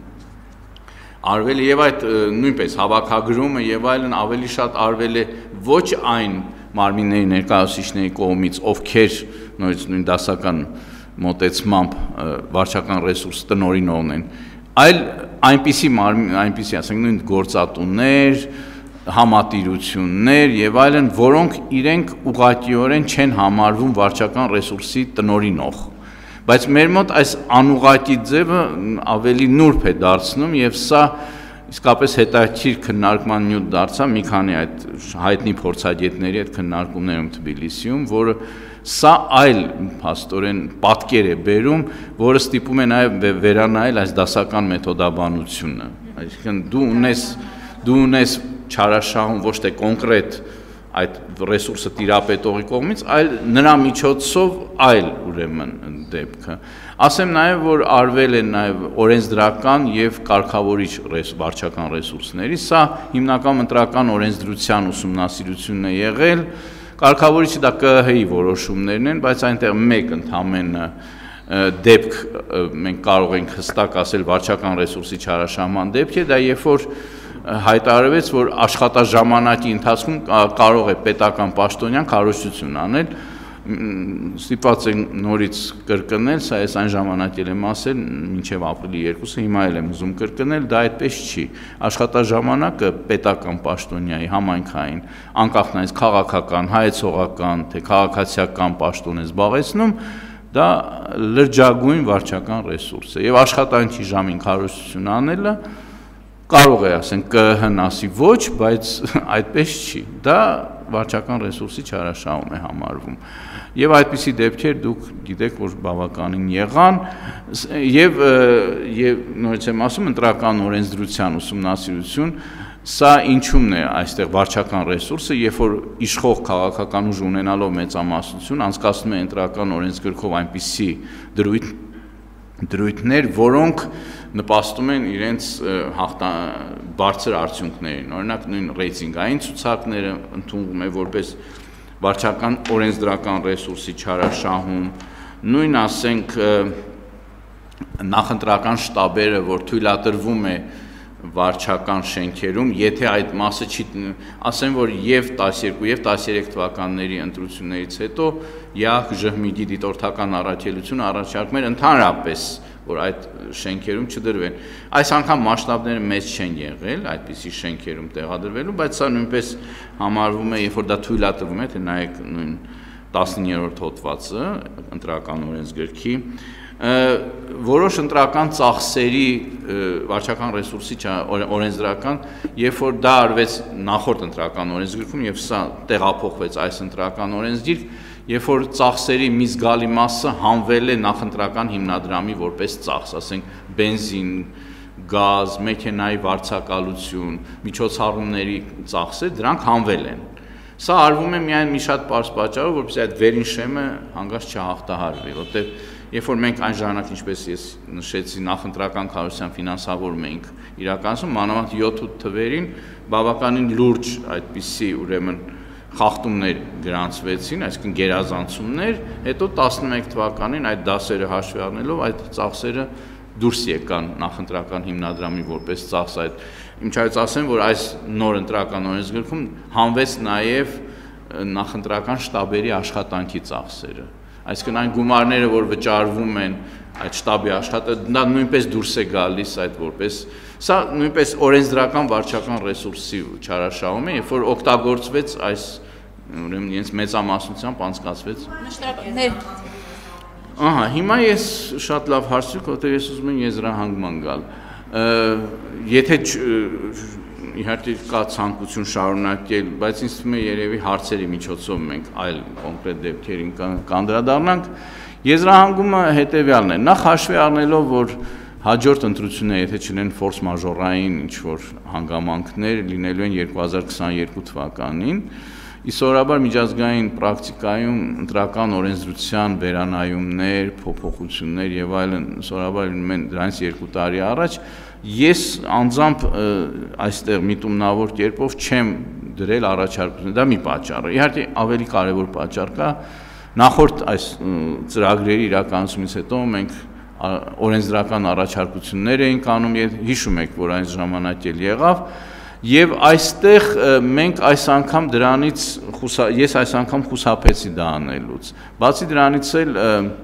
արվել է եւ այդ նույնպես հավաքագրումը եւ այլն ավելի շատ արվել է ոչ այն մարմինների ներկայացուցիչների կողմից, ովքեր նույնիսկ նույն դասական մոտեցմամբ վարչական ռեսուրս տնօրինողն են, այլ այնպիսի մարմին, այնպիսի ասենք նույն գործատուներ, համատիրություններ եւ այլն, որոնք իրենք ուղղակիորեն չեն համարվում վարչական ռեսուրսի տնօրինող, բայց մեր մոտ այս անուղղակի ձևը ավելի նուրբ է դարձնում եւ սա իսկապես հետաքրքիր քննարկման նյութ դարձավ մի քանի այդ հայտնի փորձագետների հետ քննարկումներում Թբիլիսիում, որը սա այլ փաստորեն պատկեր է բերում, որը ստիպում է նաեւ վերանայել այս դասական մեթոդաբանությունը, այսինքն դու ունես դու ունես չարաշահում ոչ թե կոնկրետ այդ ռեսուրսը տիրապետողի կողմից, այլ նրա միջոցով այլ ուրեմն դեպքը։ Ասեմ նաև, որ արվել են նաև օրենսդրական եւ կարգավորիչ վարչական ռեսուրսների, սա հիմնական ընտրական օրենսդրության ուսումնասիրությունն է եղել, կարգավորիչը դա ԿԸՀ-ի որոշումներն են, բայց այնտեղ մեկ ընդամենը դեպք մենք կարող ենք հստակ ասել վարչական ռեսուրսի չարաշահման դեպք է, դա երբ որ հայտարարվեց, որ աշխատաժամանակի ընթացքում կարող է պետական պաշտոնյան քարոզչություն անել, ստիպված են նորից կրկնել, սա ես այն ժամանակ էլ եմ ասել, մինչև ապրիլի երկուսը, հիմա էլ եմ ուզում կրկնել, դա այդպես չի։ Աշխատաժամանակը պետական պաշտոնյայի համայնքային, անկախ նայած քաղաքական, հայեցողական, թե քաղաքացիական պաշտոն է զբաղեցնում, դա լրջագույն վարչական ռեսուրս է։ Եվ աշխատանքի ժամին քարոզություն անելը կարող է ասենք ԿԸՀ-ն ասի ոչ, բայց այդպես չի։ Դա վարչական ռեսուրսի չարաշահում է համարվում։ Եվ այդպիսի դեպքեր դուք գիտեք, որ բավականին եղան, եւ եւ նորից եմ ասում, ընտրական օրենսդրության ուսումնասիրություն, սա ինչումն է այստեղ վարչական ռեսուրսը, երբ որ իշխող քաղաքական ուժ ունենալով մեծամասնություն անցկացնում է ընտրական օրենսգրքով այնպիսի դրույթ դրույթներ, որոնք նպաստում են իրենց բարձր արդյունքներին, օրինակ նույն ռեյտինգային ցուցակները ընդունվում է որպես վարչական օրենսդրական ռեսուրսի չարաշահում, նույն ասենք նախընտրական շտաբերը, որ թույլատրվում է վարչական շենքերում, եթե այդ մասը չի, ասեմ, որ եւ տասներկու եւ տասներեք թվականների ընտրություններից հետո ԵԱՀԿ ԺՀՄԻԳ-ի դիտորդական առաքելությունը առաջարկում էր ընդհանրապես, որ այդ շենքերում չդրվեն։ Այս անգամ մասշտաբները մեծ չեն եղել, այդպիսի շենքերում տեղադրվելու, բայց սա նույնպես համարվում է, երբ որ դա թույլատրվում է, թե նայեք նույն տասնիններորդ հոդվածը ընտրական օրենսգրքի, որոշ ընտրական ծախսերի վարչական ռեսուրսի օրենսդրական, երբ որ դա արվեց նախորդ ընտրական օրենսգրքում եւ սա տեղափոխվեց այս ընտրական օրենսգիրք, երբ որ ծախսերի մի զգալի մասը հանվել է նախընտրական հիմնադրամի որպես ծախս, ասենք բենզին, գազ, մեքենայի վարձակալություն, միջոցառումների ծախսեր, դրանք հանվել են։ Սա արվում է միայն մի շատ պարզ պատճառով, որպեսզի այդ վերին շեմը հանգած չհաղթահարվի, որտեղ երբ որ մենք այն ժամանակ, ինչպես ես նշեցի, նախընտրական քարոզության ֆինանսավորում էինք իրականացնում, մանավանդ յոթ-ութ թվերին բավականին լուրջ այդպիսի ուրեմն խախտումներ գրանցվեցին, այսինքն գերազանցումներ, հետո տասնմեկ թվականին այդ դասերը հաշվի առնելով այդ ծախսերը դուրս եկան նախընտրական հիմնադրամի որպես ծախս այդ Ինչայց ասեմ, որ այս նոր ընտրական օրենսգրքում հանվեց նաև նախընտրական շտաբերի աշխատանքի ծախսերը։ Այսինքն այն գումարները, որ վճարվում են այդ շտաբի աշխատանքը, դա նույնպես դուրս է գալիս այդ որպես սա նույնպես օրենսդրական վարչական ռեսուրսի չարաշահում է, երբ որ օգտագործվեց այս ուրեմն իրենց մեծամասնությամբ անցկացվեց։ Նշանակներ Ահա, հիմա ես շատ լավ հարցրի, որտեղ ես ուզում եմ եզրահանգման գալ։ Եթե իհարկե կա ցանկություն շարունակել, բայց ինձ թվում է երևի հարցերի միջոցով մենք այլ կոնկրետ դեպքերին կանդրադառնանք, եզրահանգումը հետևյալն է. Նախ հաշվի առնելով, որ հաջորդ ընտրությունները, եթե չլինեն ֆորս մաժորային ինչ-որ հանգամանքներ, լինելու են երկու հազար քսաներկու թվականին, Իսօրաբար միջազգային պրակտիկայում ընտրական օրենսդրության վերանայումներ, փոփոխություններ եւ այլն իսօրաբար լինում են դրանից երկու տարի առաջ, ես անձամբ այստեղ միտումնավոր կերպով չեմ դրել առաջարկություն, դա մի պատճառ է։ Իհարկե ավելի կարևոր պատճառ կա, նախորդ այս ծրագրերի իրականացումից հետո մենք օրենսդրական առաջարկություններ էինք անում, հիշում եք, որ այն ժամանակ էլ եղավ, Եվ այստեղ մենք այս անգամ դրանից, ես այս անգամ խուսափեցի դա անելուց, բացի դրանից էլ,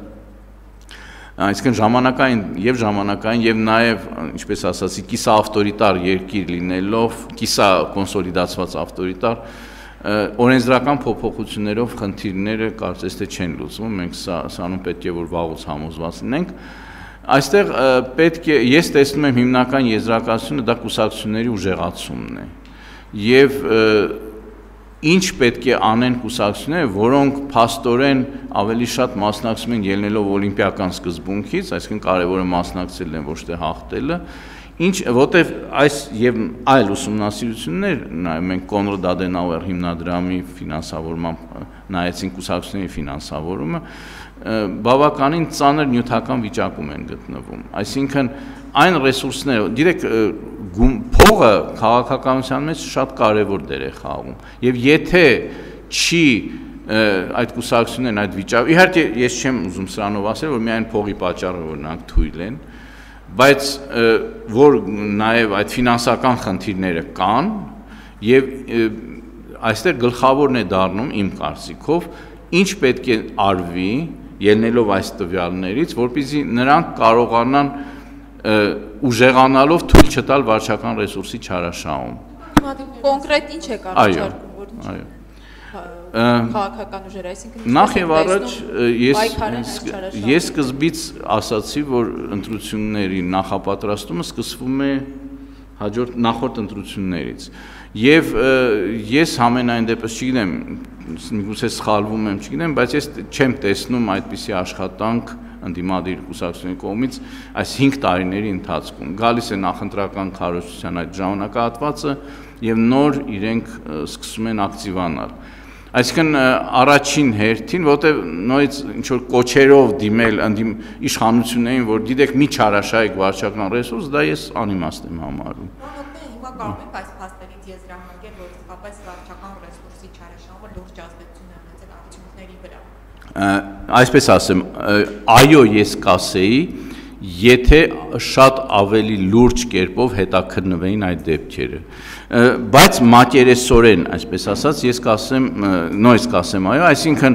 այսինքն ժամանակային եւ ժամանակային եւ նաեւ, ինչպես ասացի, կիսա ավտորիտար երկիր լինելով, կիսա կոնսոլիդացված ավտորիտար, օրենսդրական փոփոխություններով խնդիրները կարծես թե չեն լուծվում, մենք սա սանում պետք է որ վաղուց համոզված լինենք։ Այստեղ պետք է ես տեսնում եմ հիմնական եզրակացությունը դա կուսակցությունների ուժեղացումն է եւ ինչ պետք է անեն կուսակցությունները, որոնք փաստորեն ավելի շատ մասնակցում են ելնելով օլիմպիական սկզբունքից, այսինքն կարևորը մասնակցելն է, ոչ թե հաղթելը, ինչ որտեվ այս եւ այլ ուսումնասիրություններ, մենք Կոնրադ Ադենաուեր հիմնադրամի ֆինանսավորմամբ նայեցին կուսակցությունների ֆինանսավորումը, բավականին ծանր նյութական վիճակում են գտնվում, այսինքն այն ռեսուրսները, գիտեք, փողը քաղաքականության մեջ շատ կարևոր դեր է խաղում, եւ եթե չի այդ կուսակցություններն այդ վիճակը, իհարկե ես չեմ ուզում սրանով ասել, որ միայն փողի պատճառով օրինակ թույլ են, բայց որ նաև այդ ֆինանսական խնդիրները կան եւ այստեղ գլխավորն է դառնում իմ կարծիքով, ինչ պետք է արվի ելնելով այս տվյալներից, որպեսզի նրանք կարողանան ուժեղանալով թույլ չտալ վարչական ռեսուրսի չարաշահում։ Կոնկրետ ինչ է կառաջարկում, որ ինչ։ Այո։ Քաղաքական ուժերը, այսինքն նախ եւ առաջ ես ես սկզբից ասացի, որ ընտրությունների նախապատրաստումը սկսվում է հաջորդ նախորդ ընտրություններից եւ ես համենայն դեպս չգիտեմ, միգուցե սխալվում եմ, չգիտեմ, բայց ես չեմ տեսնում այդպիսի աշխատանք ընդդիմադիր կուսակցությունների կողմից այս հինգ տարիների ընթացքում գալիս է նախընտրական քարոզչության այդ ժամանակահատվածը եւ նոր իրենք սկսում են ակտիվանալ։ Այսինքն առաջին հերթին, որտեղ նույնիսկ ինչ որ կոչերով դիմել ընդդիմ իշխանություններին, որ գիտեք մի չարաշահեք վարչական ռեսուրս, դա ես անիմաստ եմ համարում։ Հիմա կարող ենք այս փաստերից եզրահանգել, որ իսկապես վարչական ռեսուրսի չարաշահումը լուրջ ազդեցություն է ունեցել արդյունքների վրա։ Այսպես ասեմ, այո, ես կասեի, եթե շատ ավելի լուրջ կերպով հետաքննվեին այդ դեպքերը, բայց մակերեսորեն, այսպես ասած, ես կասեմ, նույնիսկ կասեմ այո, այսինքն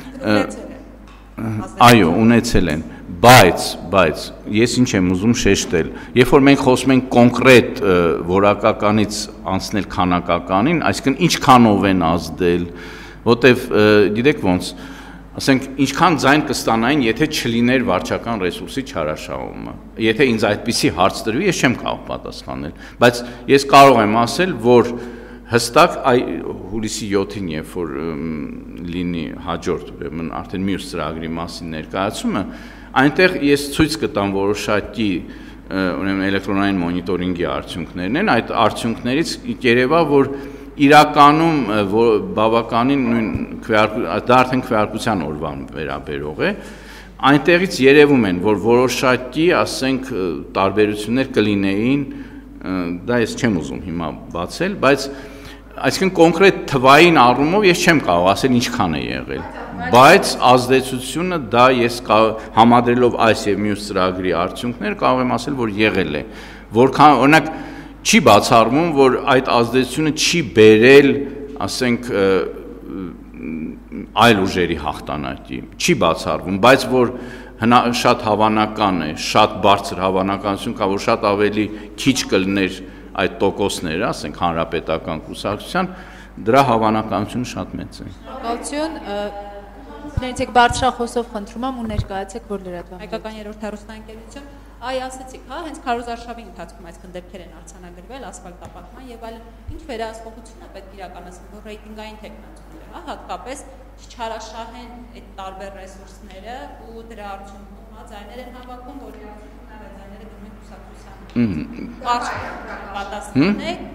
այո, ունեցել են, բայց, բայց ես ինչ եմ ուզում շեշտել, երբ որ մենք խոսում ենք կոնկրետ որակականից անցնել քանակականին, այսինքն ինչքանով են ազդել, որտեվ գիտեք ոնց ասենք ինչքան ձայն կստանային, եթե չլիներ վարչական ռեսուրսի չարաշահումը։ Եթե ինձ այդպիսի հարց տրվի, ես չեմ կարող պատասխանել, բայց ես կարող եմ ասել, որ հստակ հուլիսի յոթին, երբ որ լինի հաջորդ, ուրեմն արդեն մյուս ծրագրի մասին ներկայացումը, այնտեղ ես ցույց կտամ որոշակի ուրեմն էլեկտրոնային մոնիտորինգի արդյունքներն են, այդ արդյունքներից երևա, որ իրականում բավականին նույն դա արդեն քվեարկության օրվան վերաբերող է, այնտեղից երևում են, որ որոշակի, ասենք, տարբերություններ կլինեին, դա ես չեմ ուզում հիմա բացել, բայց այսինքն կոնկրետ թվային առումով ես չեմ կարող ասել ինչքան է եղել, բայց ազդեցությունը դա ես համադրելով այս եւ մյուս ծրագրի արդյունքները կարող եմ ասել, որ եղել է, որքան օրինակ չի բացառվում, որ այդ ազդեցությունը չի բերել, ասենք, այլ ուժերի հաղթանակի, չի բացառվում, բայց որ շատ հավանական է, շատ բարձր հավանականություն կա, որ շատ ավելի քիչ կլներ այդ տոկոսները, ասենք, հանրապետական կուսակցության, դրա հավանականությունը շատ մեծ է։ Շնորհակալություն, ներեցեք բարձրախոսով խնդրում եմ ու ներկայացեք, որ լրատվամիջոցը։ Հայկական երրորդ հեռուստաընկերություն, այ ասեցիք, հա, հենց քարոզարշավի ընթացքում այսքան դեպքեր են արձանագրվել, ասֆալտապատման եւ այլն, ինչ վերահսկողություն է պետք իրականացնել, որ ռեյտինգային տեխնոլոգիաները, հա, հատկապես չարաշահեն այդ տարբեր ռեսուրսները ու դրա արդյունքում հա ձայներ են հավաքում, որի արդյունքում այդ ձայները գնում են կուսակցության։ Կարճ պատասխանեք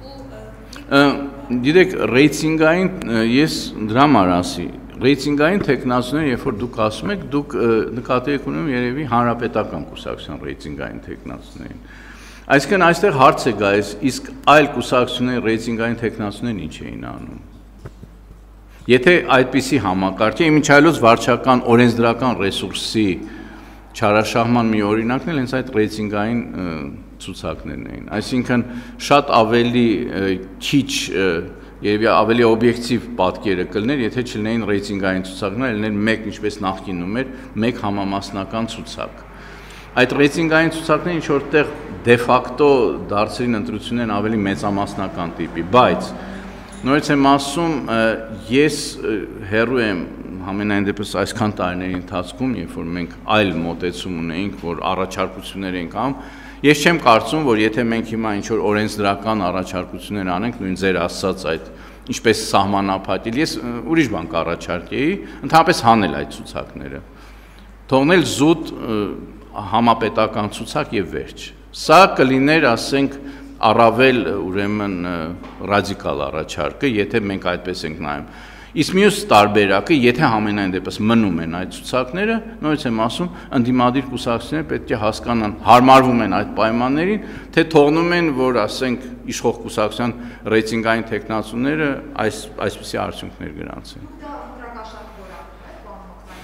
ու գիտեք, ռեյտինգային ես դրա համար ասի Ռեյտինգային տեխնոլոգիաները, երբ որ դուք ասում եք, դուք նկատի եք ունենում երևի հանրապետական կուսակցության ռեյտինգային տեխնոլոգիաներին։ Այսինքն այստեղ հարց է գալիս, իսկ այլ կուսակցությունների ռեյտինգային տեխնոլոգիաներն ինչ էին անում։ Եթե այդպիսի համակարգ է, իմիջիայլոց վարչական օրենսդրական ռեսուրսի չարաշահման մի օրինակն էլ հենց այդ ռեյտինգային ցուցակներն էին։ Այսինքն շատ ավելի քիչ Եվ ավելի օբյեկտիվ պատկերը կլներ, եթե չլինեին ռեյտինգային ցուցակներ, լիներ մեկ, ինչպես նախկինում էր, մեկ համամասնական ցուցակ։ Այդ ռեյտինգային ցուցակները ինչ որտեղ դե ֆակտո դարձրին ընտրություններն ավելի մեծամասնական տիպի, բայց նորից եմ ասում, ես հեռու եմ համենայն դեպս այսքան տարիների ընթացքում, երբ որ մենք այլ մոտեցում ունեինք, որ առաջարկություններ ենք անում, Ես չեմ կարծում, որ եթե մենք հիմա ինչ-որ օրենսդրական առաջարկություններ անենք, նույն ձեր ասած այդ ինչպես սահմանափակել, ես ուրիշ բան կառաջարկեի, ընդհանրապես հանել այդ ցուցակները։ Թողնել զուտ համապետական ցուցակ եւ վերջ։ Սա կլիներ, ասենք, առավել ուրեմն ռադիկալ առաջարկը, եթե մենք այդպես ենք նայում։ Իսկ մյուս տարբերակը, եթե համենայն դեպս մնում են այդ ցուցակները, նույնիսկ եմ ասում, ընդդիմադիր կուսակցությունները պետք է հասկանան, հարմարվում են այդ պայմաններին, թե թողնում են, որ ասենք իշխող կուսակցության ռեյտինգային տեխնոլոգիաները այս այսպիսի արդյունքներ գրանցեն։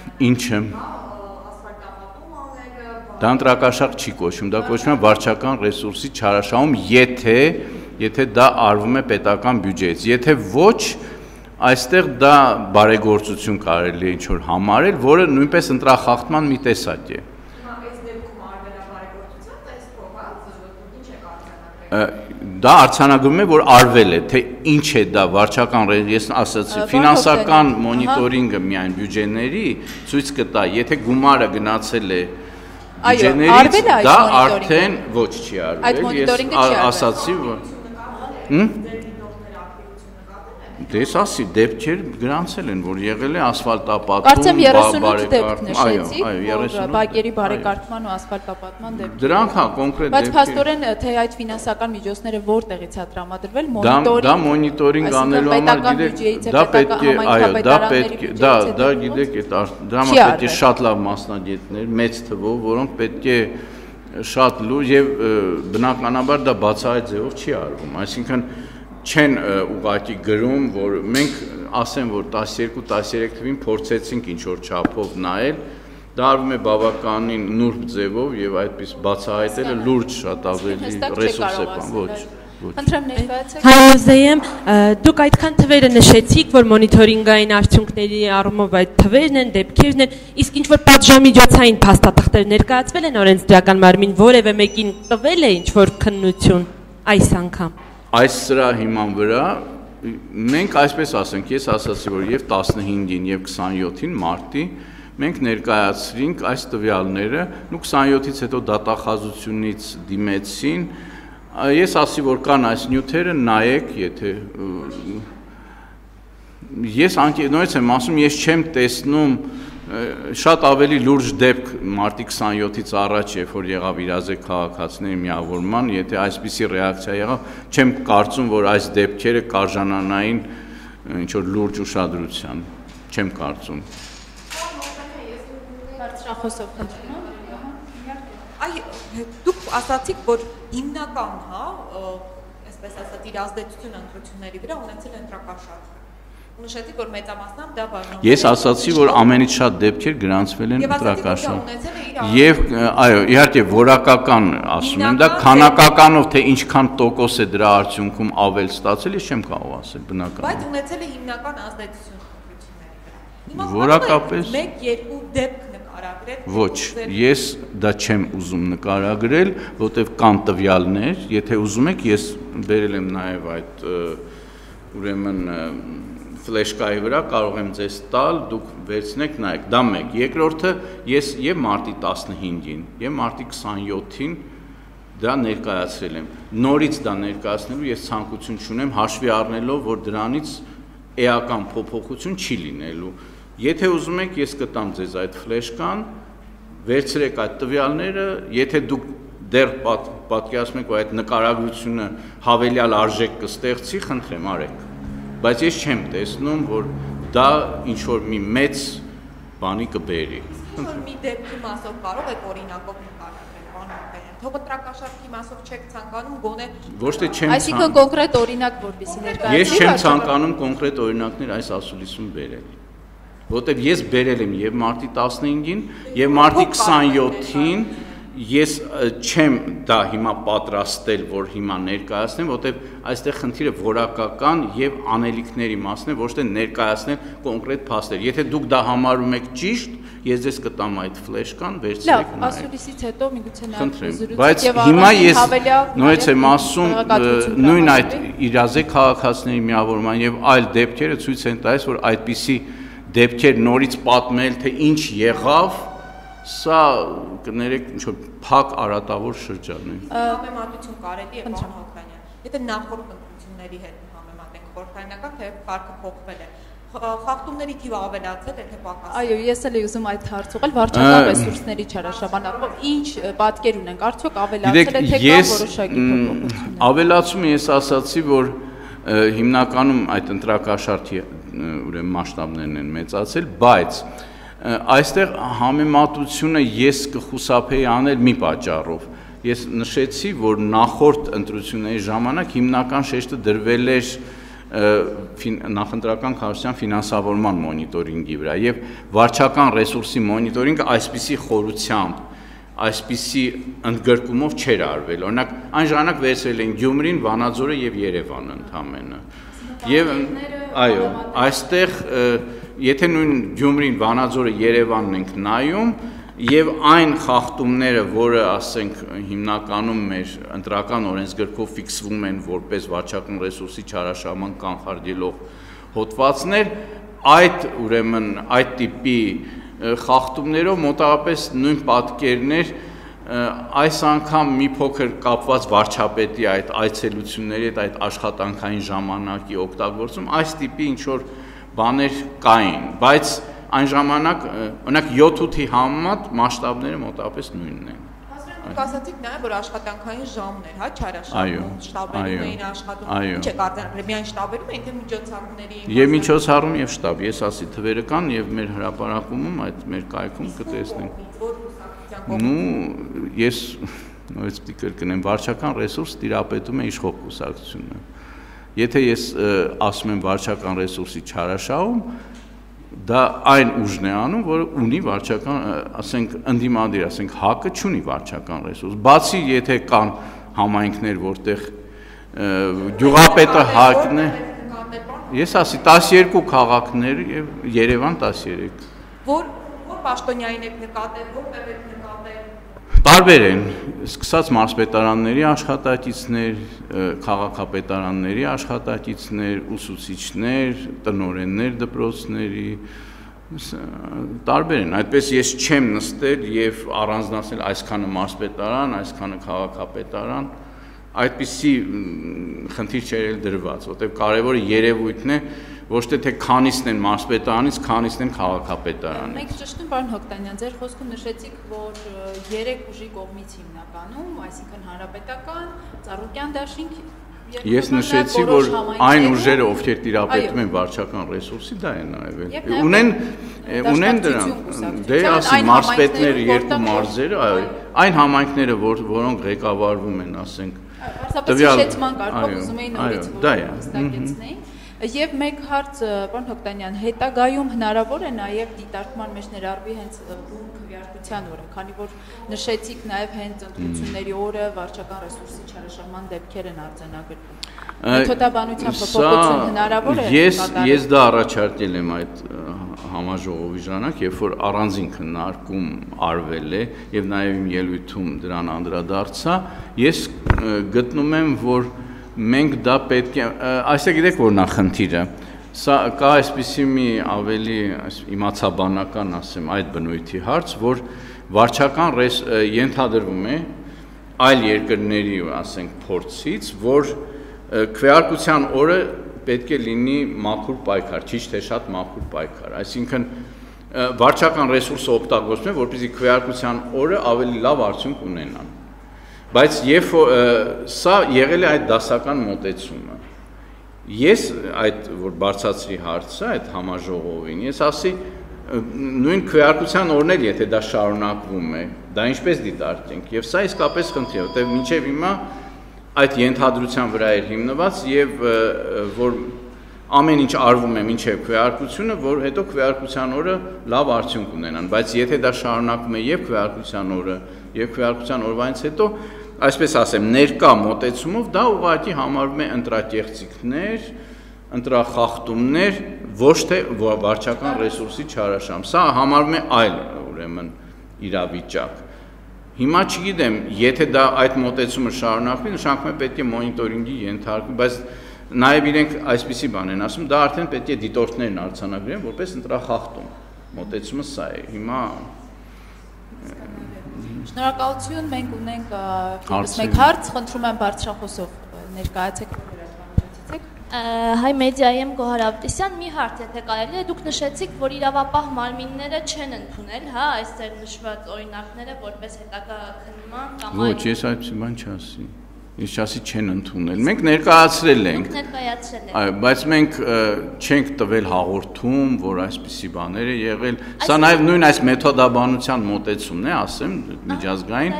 Ինչը դա ընտրակաշարք չի կոչվում, դա կոչվում է վարչական ռեսուրսի չարաշահում, եթե եթե դա արվում է պետական բյուջեից, եթե ոչ, այստեղ դա բարեգործություն կարելի է ինչ-որ համարել, որը նույնպես ընտրախախտման մի տեսակ է։ Դա արձանագրում է, որ արվել է, թե ինչ է դա վարչական, ես ասացի, ֆինանսական մոնիտորինգը միայն բյուջեների ցույց կտա, եթե գումարը գնացել է բյուջեներից, դա արդեն ոչ չի արվել, ես ասացի, որ Դες ասի դեպքեր գրանցել են, որ եղել է ասֆալտապատում, Կարծեմ երեսունութ դեպք նշեցիք, որ բակերի բարեկարգման ու ասֆալտապատման դեպքեր։ Դրանք հա կոնկրետ դեպքեր։ Բայց փաստորեն թե այդ ֆինանսական միջոցները որտեղից է տրամադրվել, մոնիտորինգ։ Դա մոնիտորինգ անելու համար գիտեք, դա պետք է, այո, դա պետք է, դա դա գիտեք, դա պետք է շատ լավ մասնագետներ, մեծ թվով, որոնք պետք է շատ լուրջ եւ բնականաբար դա բացահայտ ձևով չի արվում, այսինքն չեն ուղղակի գրում, որ մենք ասեմ, որ տասներկու տասներեք թվին փորձեցինք ինչ-որ չափով նայել, դա արվում է բավականին նուրբ ձևով եւ այդպես բացահայտելը լուրջ շատ ավելի ռեսուրս է բան, ոչ, ոչ։ Խնդրեմ ներկայացեք։ Հայոզեյեմ, դուք այդքան թվերը նշեցիք, որ մոնիտորինգային արդյունքների առումով այդ թվերն են, դեպքերն են, իսկ ինչ-որ պատժամիջոցային փաստաթղթեր ներկայացվել են օրենսդրական մարմին, որևէ մեկին տվել է ինչ-որ քննություն այս անգամ։ Այս սրա հիման վրա մենք այսպես ասենք, ես ասացի, որ եւ տասնհինգին եւ քսանյոթին մարտի մենք ներկայացրինք այս տվյալները, ու քսանյոթից հետո դատախազությունից դիմեցին, ես ասի, որ կան այս նյութերը, նայեք, եթե ես նույնպես եմ ասում, ես չեմ տեսնում շատ ավելի լուրջ դեպք մարտի քսանյոթից առաջ, երբ որ եղավ իրազեկ քաղաքացիների միավորման, եթե այսպիսի ռեակցիա եղավ, չեմ կարծում, որ այս դեպքերը կարժանանային ինչ-որ լուրջ ուշադրության, չեմ կարծում։ Բարձրախոսով խնդրում եմ։ Այ դուք ասացիք, որ հիմնական, հա, այսպես ասած, իր ազդեցությունը ընտրությունների վրա ունեցել է ընտրակաշարքը։ Նշեցիք, որ մեծամասնամբ դա բաժանվել է։ Ես ասացի, որ ամենից շատ դեպքեր գրանցվել են ընտրակաշարք։ Եվ այո, իհարկե որակական ասում եմ, դա քանակականով թե ինչքան տոկոս է դրա արդյունքում ավել ստացել, ես չեմ կարող ասել բնականաբար։ Բայց ունեցել է հիմնական ազդեցություն ընտրությունների վրա։ Որակապես մեկ-երկու դեպք նկարագրել։ Ոչ, ես դա չեմ ուզում նկարագրել, որտեղ կան տվյալներ, եթե ուզում եք, ես բերել եմ նաև այդ ուրեմն ֆլեշկայի վրա կարող եմ ձեզ տալ, դուք վերցնեք, նայեք, դա մեկ։ Երկրորդը ես եւ մարտի տասնհինգին, եւ մարտի քսանյոթին դա ներկայացրել եմ։ Նորից դա ներկայացնելու ես ցանկություն չունեմ, հաշվի առնելով, որ դրանից էական փոփոխություն չի լինելու։ Եթե ուզում եք, ես կտամ ձեզ այդ ֆլեշկան, վերցրեք այդ տվյալները, եթե դուք դեռ պատկերացնում եք, որ այդ նկարագրությունը հավելյալ արժեք կստեղծի, խնդրեմ, արեք։ Բայց ես չեմ տեսնում, որ դա ինչ-որ մի մեծ բանի կբերի։ Ինչ-որ մի դեպքի մասով կարող եք օրինակով նկարագրել, բանական, թող ընտրակաշարքի մասով չեք ցանկանում, գոնե ոչ թե չեմ ցանկանում։ Այսինքն կոնկրետ օրինակ, որպեսզի ներկայացվի։ Ես չեմ ցանկանում կոնկրետ օրինակներ այս ասուլիսում բերել։ Որտեւ ես բերել եմ եւ մարտի տասնհինգին, եւ մարտի քսանյոթին ես չեմ դա հիմա պատրաստել, որ հիմա ներկայացնեմ, որտեվ այստեղ խնդիրը որակական եւ անելիքների մասն է, ոչ թե ներկայացնել կոնկրետ փաստեր։ Եթե դուք դա համարում եք ճիշտ, ես ձեզ կտամ այդ ֆլեշկան, վերցրեք նայեք։ Լավ, ասուլիսից հետո միգուցե նայեք զրույցը։ Բայց հիմա ես նույնպես եմ ասում, նույն այդ իրազեկ քաղաքացիների միավորման եւ այլ դեպքերը ցույց են տալիս, որ այդպիսի դեպքեր նորից պատմել, թե ինչ եղավ, սա կներեք ինչ-որ փակ արատավոր շրջան է։ Համեմատություն կարելի է, պարոն Հովհաննյան։ Եթե նախորդ ընտրությունների հետ համեմատենք, խորհրդարանական թե կարգը փոխվել է, խախտումների թիվը ավելացել է, թե պակասել։ Այո, ես էլ ուզում այդ հարց ուղղել վարչական ռեսուրսների չարաշահման, ինչ պատկեր ունենք, արդյոք ավելացել է, թե կա որոշակի փոփոխություններ։ Ավելացումը ես ասացի, որ հիմնականում այդ ընտրակաշարքի ուրեմն մասշտաբներն են մեծացել, բայց այստեղ համեմատությունը ես կխուսափեի անել մի պատճառով։ Ես նշեցի, որ նախորդ ընտրությունների ժամանակ հիմնական շեշտը դրվել էր նախընտրական քարոզության ֆինանսավորման մոնիտորինգի վրա եւ վարչական ռեսուրսի մոնիտորինգը այսպիսի խորությամբ, այսպիսի ընդգրկումով չէր արվել։ Օրինակ, այն ժամանակ վերցրել են Գյումրին, Վանաձորը եւ Երևանը ընդամենը։ Եվ այո, այստեղ եթե նույն Գյումրին, Վանաձորը, Երևանն ենք նայում, եւ այն խախտումները, որը ասենք հիմնականում մեր ընտրական օրենսգրքով ֆիքսվում են որպես վարչական ռեսուրսի չարաշահման կանխարգելող հոդվածներ, այդ ուրեմն այդ տիպի խախտումներով մոտավորապես նույն պատկերներ այս անգամ մի փոքր կապված վարչապետի այդ այցելությունների հետ այդ աշխատանքային ժամանակի օգտագործում այս տիպի ինչ որ բաներ կային, բայց այն ժամանակ օրինակ յոթ-ութի համեմատ մասշտաբները մոտավորապես նույնն են։ Դուք ասացիք նաև որ աշխատանքային ժամներ, հա, չարաշահում, շտաբերում էին աշխատում, ինչ է կարծես միայն շտաբերում էին, թե միջոցառումների։ Եվ միջոցառում եւ շտաբ, ես ասի թվերը կան եւ մեր հրապարակումում այդ մեր կայքում կտեսնենք։ Ну, ես նորից պիտի կրկնեմ, վարչական ռեսուրս տիրապետում է իշխող կուսակցությունը։ Եթե ես ասում եմ վարչական ռեսուրսի չարաշահում, դա այն ուժն է անում, որը ունի վարչական, ասենք, ընդդիմադիր, ասենք, հակը չունի վարչական ռեսուրս։ Բացի եթե կան համայնքներ, որտեղ գյուղապետը հակն է, ես ասի տասներկու քաղաքներ եւ Երևան տասներեք։ Որ որ պաշտոնյային եք նկատել, որտեղ եք նկատել։ Տարբեր են, սկսած մարզպետարանների աշխատակիցներ, քաղաքապետարանների աշխատակիցներ, ուսուցիչներ, տնօրեններ դպրոցների, տարբեր են, այդպես ես չեմ նստել եւ առանձնացնել այսքանը մարզպետարան, այսքանը քաղաքապետարան, այդպիսի խնդիր չէր դրված, որտեղ կարևորը երևույթն է, ոչ թե թե քանիսն են մարզպետարանից, քանիսն են քաղաքապետարանից։ Մենք ճշտում պարոն Հոկտանյան, ձեր խոսքում նշեցիք, որ երեք ուժի կողմից հիմնականում, այսինքն հանրապետական, Ծառուկյան դաշինք, ես նշեցի, որ այն ուժերը, ովքեր տիրապետում են վարչական ռեսուրսի, դա են նայվել։ Ունեն ունեն դրան, դե ասի մարզպետները, երկու մարզերը, այն համայնքները, որոնք ղեկավարվում են, ասենք, տվյալ կարգով ուզում էին նորից հստակեցնեին։ Եվ մեկ հարց, պարոն Հոկտանյան, հետագայում հնարավոր է նաև դիտարկման մեջ ներառվի հենց ում քվեարկության օրը, քանի որ նշեցիք նաև հենց ընտրությունների օրը վարչական ռեսուրսի չարաշահման դեպքեր են արձանագրվում։ Մեթոդաբանության փոփոխություն հնարավոր է։ Ես ես դա առաջարկել եմ այդ համաժողովի ժամանակ, երբ որ առանձին քննարկում արվել է եւ նաև իմ ելույթում դրան անդրադարձա, ես գտնում եմ, որ մենք դա պետք է, այսինքն գիտեք որ նախնդիրը, սա կա այսպիսի մի ավելի իմացաբանական, ասեմ, այդ բնույթի հարց, որ վարչական ենթադրվում է այլ երկրների, ասենք, փորձից, որ քվեարկության օրը պետք է լինի մաքուր պայքար, քիչ թե շատ մաքուր պայքար, այսինքն վարչական ռեսուրսը օգտագործվում է, որպեսզի քվեարկության օրը ավելի լավ արդյունք ունենան։ Բայց երբ սա եղել է այդ դասական մոտեցումը, ես այդ որ բարձրացրի հարցը այդ համաժողովին, ես ասի նույն քվեարկության օրն էլ եթե դա շարունակվում է, դա ինչպես դիտարկենք, եւ սա իսկապես խնդիր է, որտեղ մինչեւ հիմա այդ ենթադրության վրա էր հիմնված եւ որ ամեն ինչ արվում է մինչեւ քվեարկությունը, որ հետո քվեարկության օրը լավ արդյունք ունենան, բայց եթե դա շարունակվում է եւ քվեարկության օրը, եւ քվեարկության օրվանից հետո այսպես ասեմ, ներկա մոտեցումով դա ուղղակի համարվում է ընտրակեղծիքներ, ընտրախախտումներ, ոչ թե վարչական ռեսուրսի չարաշահում։ Սա համարվում է այլ, ուրեմն, իրավիճակ։ Հիմա չգիտեմ, եթե դա այդ մոտեցումը շարունակվի, նշանակում է պետք է մոնիտորինգի ենթարկվի, բայց նաև իրենք այսպիսի բան են ասում, դա արդեն պետք է դիտորդներն արձանագրեն, որպես ընտրախախտում։ Մոտեցումը սա է։ Հիմա Շնորհակալություն, մենք ունենք ևս մեկ հարց, խնդրում եմ բարձրախոսով ներկայացեք հրաժարեցիք։ Հայ մեդիայի եմ Գոհար Ավետիսյան, մի հարց, եթե կարելի է, դուք նշեցիք, որ իրավապահ մարմինները չեն ընդունել, հա, այս ձեր նշված օրինակները որպես հետագա քննման կամ այլ։ Ոչ, ես այդպես բան չասի։ Ես չասի չեն ընդունել։ Մենք ներկայացրել ենք։ Դուք ներկայացրել եք։ Այո, բայց մենք չենք տվել հաղորդում, որ այսպիսի բաներ է եղել։ Սա նաև նույն այս մեթոդաբանության մոտեցումն է, ասեմ, միջազգային։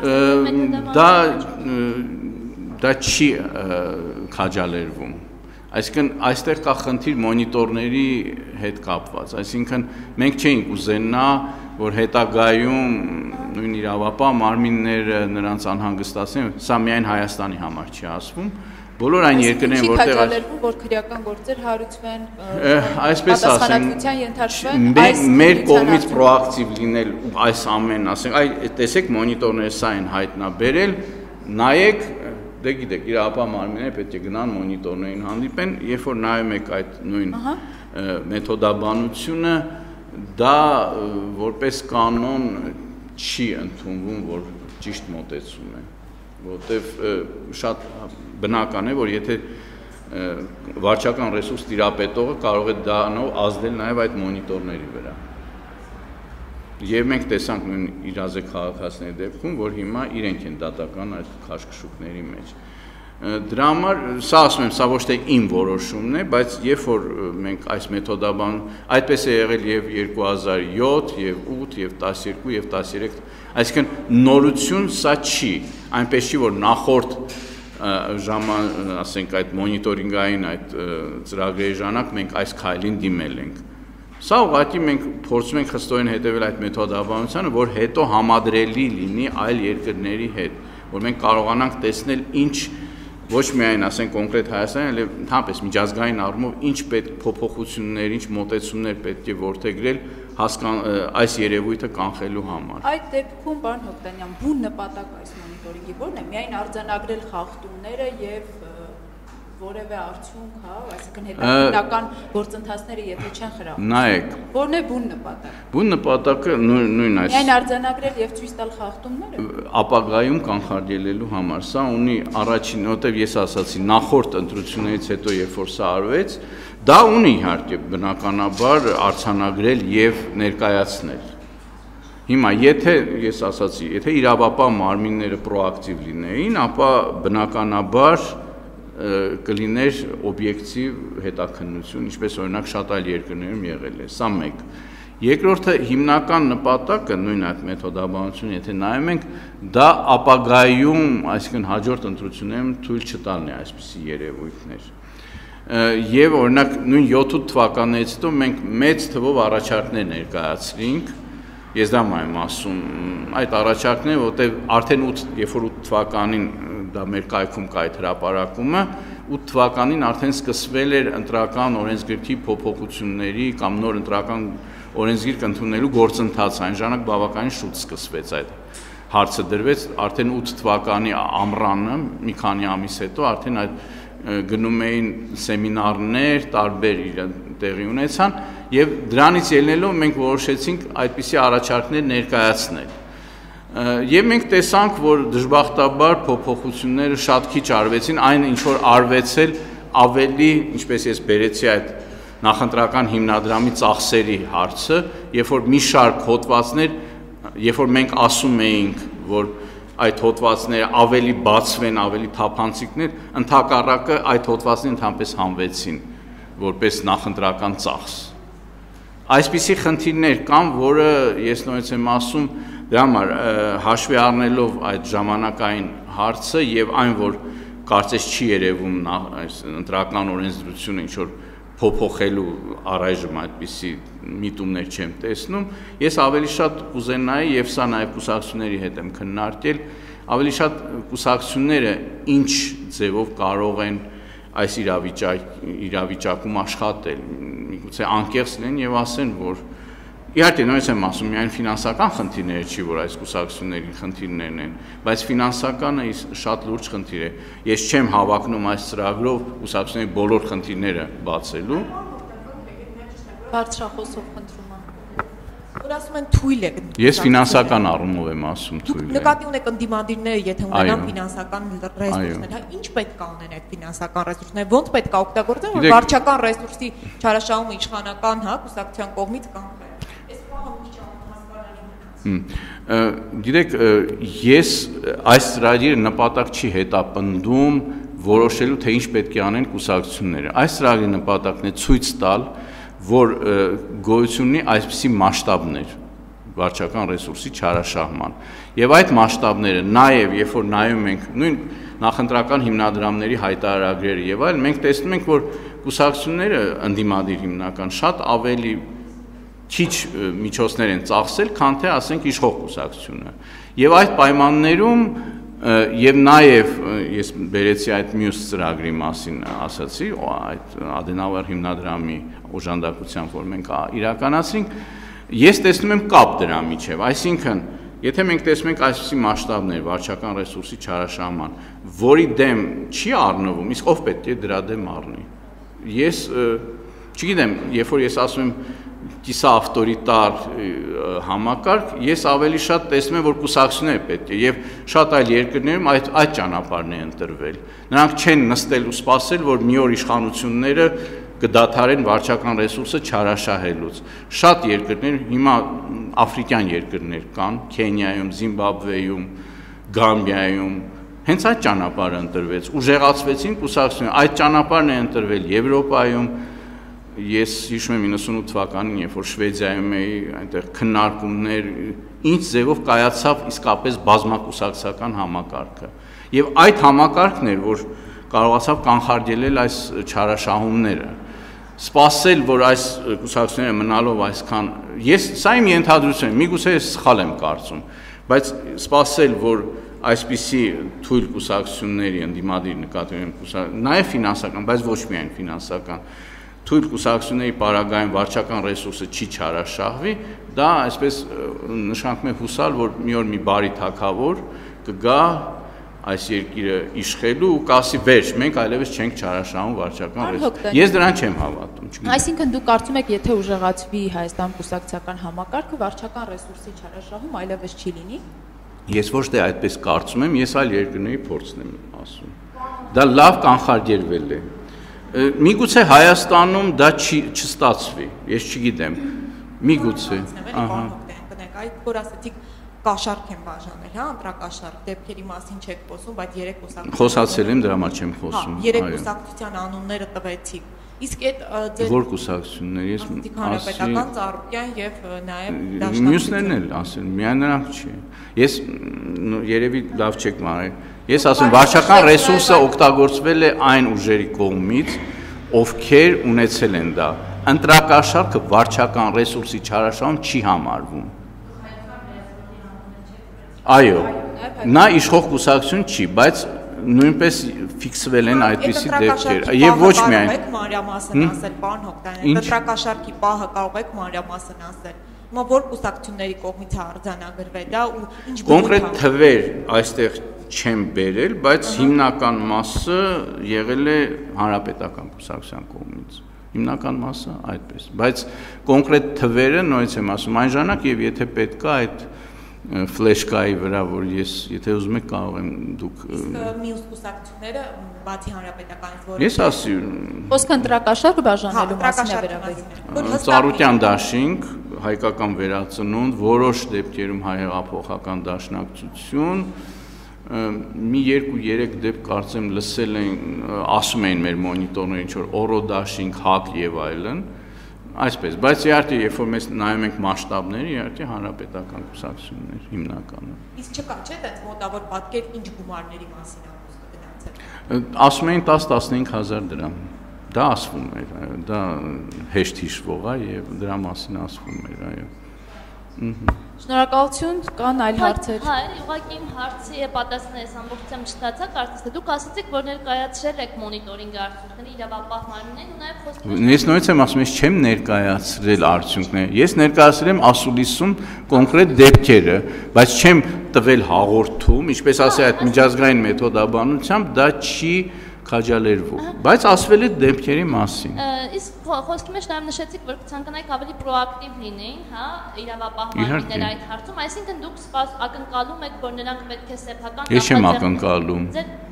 Դա դա չի քաջալերվում։ Այսինքն այստեղ կա խնդիր մոնիտորների հետ կապված, այսինքն մենք չէինք ուզենա, որ հետագայում նույն իրավապահ մարմինները նրանց անհանգստացնեն, սա միայն Հայաստանի համար չի ասվում, բոլոր այն երկրներն, որտեղ չի քաջալերվում, որ քրեական գործեր հարուցվեն, այսպես ասեմ, մեր կողմից պրոակտիվ լինել այս ամեն, ասենք, այ տեսեք մոնիտորները սա են հայտնաբերել, նայեք, դե գիտեք, իրավապահ մարմինները պետք է գնան մոնիտորներին հանդիպեն, երբ որ նայում եք այդ նույն մեթոդաբանությունը, դա որպես կանոն չի ընդունվում, որ ճիշտ մոտեցում է, որտեվ շատ բնական է, որ եթե վարչական ռեսուրս տիրապետողը կարող է դրանով ազդել նաև այդ մոնիտորների վրա։ Եվ մենք տեսանք նույն իրազեկ քաղաքացիների դեպքում, որ հիմա իրենք են դատական այդ քաշքշուկների մեջ։ Դրա համար, սա ասում եմ, սա ոչ թե իմ որոշումն է, բայց երբ որ մենք այս մեթոդաբան, այդպես է եղել եւ երկու հազար յոթ, եւ ութ, եւ տասներկու, եւ տասներեք, այսինքն նորություն սա չի, այնպես չի, որ նախորդ ժաման, ասենք, այդ մոնիտորինգային այդ ծրագրերի ժամանակ մենք այս քայլին դիմել ենք։ Սա ուղղակի մենք փորձում ենք խստորեն հետևել այդ մեթոդաբանությանը, որ հետո համադրելի լինի այլ երկրների հետ, որ մենք կարողանանք տեսնել ինչ ոչ միայն ասենք կոնկրետ Հայաստանի, այլև ընդհանրապես միջազգային առումով ինչ պետք փոփոխություններ, ինչ մոտեցումներ պետք է որդեգրել հասկան այս երևույթը կանխելու համար։ Այդ դեպքում, պարոն Հովտանյան, բուն նպատակը այս մոնիտորինգի ո՞րն է, միայն արձանագրել խախտումները եւ որևէ արդյունք, հա, այսինքն հետաքրքրական գործընթացները եթե չեն խրախուսվում։ Նայեք։ Որն է բուն նպատակը։ Բուն նպատակը նույն այս։ Միայն արձանագրել եւ ցույց տալ խախտումները։ Ապագայում կանխարգելելու համար, սա ունի առաջին, որտեվ ես ասացի, նախորդ ընտրություններից հետո երբ որ սա արվեց, դա ունի իհարկե բնականաբար արձանագրել եւ ներկայացնել։ Հիմա եթե ես ասացի, եթե իրավապահ մարմինները պրոակտիվ լինեին, ապա բնականաբար կլիներ օբյեկտիվ հետաքննություն, ինչպես օրինակ շատ այլ երկրներում եղել է, սա մեկ։ Երկրորդը հիմնական նպատակը նույն այդ մեթոդաբանությունը, եթե նայում ենք, դա ապագայում, այսինքն հաջորդ ընտրություններում թույլ չտալն է այսպիսի երևույթներ։ Եվ օրինակ նույն յոթ թվականներից հետո մենք մեծ թվով առաջարկներ ներկայացրինք, ես դա եմ ասում, այդ առաջարկները, որտեղ արդեն ութ, երբ որ ութ թվականին դա մեր կայքում կա այդ հրապարակումը, ութ թվականին արդեն սկսվել էր ընտրական օրենսգրքի փոփոխությունների կամ նոր ընտրական օրենսգիրք ընդունելու գործընթացը, այն ժամանակ բավականին շուտ սկսվեց այդ հարցը դրվեց, արդեն ութ թվականի ամռանը, մի քանի ամիս հետո արդեն այդ գնում էին սեմինարներ, տարբեր տեղի ունեցան եւ դրանից ելնելով մենք որոշեցինք այդպիսի առաջարկներ ներկայացնել։ Եվ մենք տեսանք, որ դժբախտաբար փոփոխությունները շատ քիչ արվեցին, այն ինչ որ արվեցել ավելի, ինչպես ես բերեցի այդ նախընտրական հիմնադրամի ծախսերի հարցը, երբ որ մի շարք հոդվածներ, երբ որ մենք ասում էինք, որ այդ հոդվածները ավելի բացվեն, ավելի թափանցիկներ, ընդհակառակը այդ հոդվածները ընդհանրապես հանվեցին, որպես նախընտրական ծախս։ Այսպիսի խնդիրներ կան, որը ես նորից եմ ասում, դրա համար հաշվի առնելով այդ ժամանակային հարցը եւ այն, որ կարծես չի երևում այս ընտրական օրենսդրությունը ինչ որ փոփոխելու առայժմ այդպիսի միտումներ չեմ տեսնում, ես ավելի շատ կուզենայի եւ սա նաեւ կուսակցությունների հետ եմ քննարկել, ավելի շատ կուսակցությունները ինչ ձևով կարող են այս իրավիճակ իրավիճակում աշխատել, միգուցե անկեղծ լինեն եւ ասեն, որ իհարկե նույնիսկ եմ ասում, միայն ֆինանսական խնդիրները չի, որ այս կուսակցությունների խնդիրներն են, բայց ֆինանսականը շատ լուրջ խնդիր է։ Ես չեմ հավակնում այս ծրագրով կուսակցությունների բոլոր խնդիրները բացելու։ Բարձրախոսով խնդրում եմ։ Որ ասում են թույլ է։ Ես ֆինանսական առումով եմ ասում թույլ է։ Նկատի ունեք ընդդիմադիրները, եթե ունենան ֆինանսական ռեսուրսներ, հա ինչ պետք է ունեն այդ ֆինանսական ռեսուրսները, ոնց պետք է օգտագործեն, որ վարչական ռեսուրսի չարաշահումը իշխանական, հա, կուսակցության կողմից կանխվի։ Գիտեք, ես այս ծրագիրը նպատակ չի հետապնդում որոշելու, թե ինչ պետք է անեն կուսակցությունները։ Այս ծրագրի նպատակն է ցույց տալ, որ գոյություն ունի այսպիսի մասշտաբներ վարչական ռեսուրսի չարաշահման։ Եվ այդ մասշտաբները նաև երբ որ նայում ենք նույն նախընտրական հիմնադրամների հայտարարագրերը եւ այլ, մենք տեսնում ենք, որ կուսակցությունները ընդդիմադիր հիմնական շատ ավելի քիչ միջոցներ են ծախսել, քան թե ասենք իշխող կուսակցությունը։ Եվ այդ պայմաններում եւ նաեւ ես բերեցի այդ մյուս ծրագրի մասին ասացի, այդ Ադենաուեր հիմնադրամի օժանդակությամբ, որ մենք իրականացրինք, ես տեսնում եմ կապ դրա միջև, այսինքն եթե մենք տեսնում ենք այսպիսի մասշտաբներ վարչական ռեսուրսի չարաշահման, որի դեմ չի առնվում, իսկ ով պետք է դրա դեմ առնի։ Ես չգիտեմ, երբ որ ես ասում եմ կիսա ավտորիտար համակարգ, ես ավելի շատ տեսնում եմ, որ կուսակցությունները պետք է եւ շատ այլ երկրներում այդ այդ ճանապարհն է ընտրվել։ Նրանք չեն նստել ու սպասել, որ մի օր իշխանությունները կդադարեն վարչական ռեսուրսը չարաշահելուց։ Շատ երկրներ, հիմա աֆրիկյան երկրներ կան, Քենիայում, Զիմբաբվեում, Գամբիայում, հենց այդ ճանապարհը ընտրվեց, ուժեղացվեցին կուսակցությունները, այդ ճանապարհն է ընտրվել Եվրոպայում։ Ես հիշում եմ իննսունութ թվականին, երբ որ Շվեդիայում էի, այնտեղ քննարկումներ, ինչ ձևով կայացավ իսկապես բազմակուսակցական համակարգը։ Եվ այդ համակարգն էր, որ կարողացավ կանխարգելել այս չարաշահումները։ Սպասել, որ այս կուսակցությունները մնալով այսքան, ես սա իմ ենթադրություն է, միգուցե ես սխալ եմ կարծում, բայց սպասել, որ այսպիսի թույլ կուսակցությունների ընդդիմադիր նկատի ունեմ, նաև ֆինանսական, բայց ոչ միայն ֆինանսական, թույլ կուսակցությունների պարագայում վարչական ռեսուրսը չի չարաշահվի, դա այսպես նշանակում է հուսալ, որ մի օր մի բարի թագավոր կգա այս երկիրը իշխելու ու կասի վերջ, մենք այլևս չենք չարաշահում վարչական ռեսուրսը։ Ես դրան չեմ հավատում։ Այսինքն դուք կարծում եք, եթե ուժեղացվի Հայաստան կուսակցական համակարգը, վարչական ռեսուրսի չարաշահում այլևս չի լինի։ Ես ոչ թե այդպես կարծում եմ, ես այլ երկրների փորձն եմ ասում։ Դա լավ կանխարգելվել է։ Միգուցե Հայաստանում դա չի չստացվի, ես չգիտեմ։ Միգուցե, ահա։ Այդ որ ասեցիք կաշառք են բաժանել, հա, ընտրակաշառք, դեպքերի մասին չեք խոսում, բայց երեք կուսակցություն։ Խոսացել եմ, դրա համար չեմ խոսում։ Հա, երեք կուսակցության անունները տվեցիք։ Իսկ այդ ձեր որ կուսակցություններ, ես հանրապետական, Ծառուկյան եւ նաեւ Դաշնամուրի։ Մյուսներն էլ ասել, միայն նրանք չի։ Ես երևի լավ չեք մարել։ Ես ասում, վարչական ռեսուրսը օգտագործվել է այն ուժերի կողմից, ովքեր ունեցել են դա։ Ընտրակաշառքը վարչական ռեսուրսի չարաշահում չի համարվում։ Այո, նա իշխող կուսակցություն չի, բայց նույնպես ֆիքսվել են այդպիսի դեպքեր, եւ ոչ միայն մանրամասն ասել, պարոն Հոկտանյան, ընտրակաշառքի պահը կարող եք մանրամասն ասել։ Հիմա որ կուսակցությունների կողմից է արձանագրվել դա ու ինչ կոնկրետ թվեր այստեղ չեմ բերել, բայց հիմնական մասը եղել է հանրապետական կուսակցության կողմից։ Հիմնական մասը այդպես, բայց կոնկրետ թվերը նույնպես եմ ասում, այն ժամանակ եւ եթե պետք է այդ ֆլեշկայի վրա, որ ես, եթե ուզում եք կարող եմ դուք իսկ մյուս կուսակցությունները բացի հանրապետականից որը Ես ասի Խոսքը ընտրակաշառք բաժանելու մասին է վերաբերվում։ Ծառուկյան դաշինք, հայկական վերածնունդ, որոշ դեպքերում հայ հեղափոխական դաշնակցություն, մի երկու երեք դեպք կարծեմ լսել են, ասում էին մեր մոնիտորները ինչ որ օրո դաշինք, հակ եւ այլն Այսպես, բայց իհարկե, երբ որ մենք նայում ենք մասշտաբները, իհարկե հանրապետական կուսակցություններ հիմնականը։ Իսկ չկա, չէ՞, այդպես մոտավոր պատկեր ինչ գումարների մասին ակուստ կգնացել։ Ասում էին տասը-տասնհինգ հազար դրամ։ Դա ասվում էր, այո, դա հեշտ հիշվող է եւ դրա մասին ասվում էր, այո։ Շնորհակալություն, կան այլ հարցեր։ Հա, ուղղակի իմ հարցի պատասխանը ես ամբողջությամբ չստացա, կարծես թե դուք ասացիք, որ ներկայացրել եք մոնիտորինգի արդյունքները իրավապահ մարմիններին ու նաև խոսում եք։ Ես նույնիսկ եմ ասում, ես չեմ ներկայացրել արդյունքները։ Ես ներկայացրել եմ ասուլիսում կոնկրետ դեպքերը, բայց չեմ տվել հաղորդում, ինչպես ասի այդ միջազգային մեթոդաբանությամբ, դա չի քաջալերվում, բայց ասվել է դեպքերի մասին։ Իսկ խոսքի մեջ նաև նշեցիք, որ կցանկանայիք ավելի պրոակտիվ լինեին, հա, իրավապահ մարմիններ այդ հարցում, այսինքն դուք ակնկալում եք, որ նրանք պետք է սեփական Ես չեմ ակնկալում։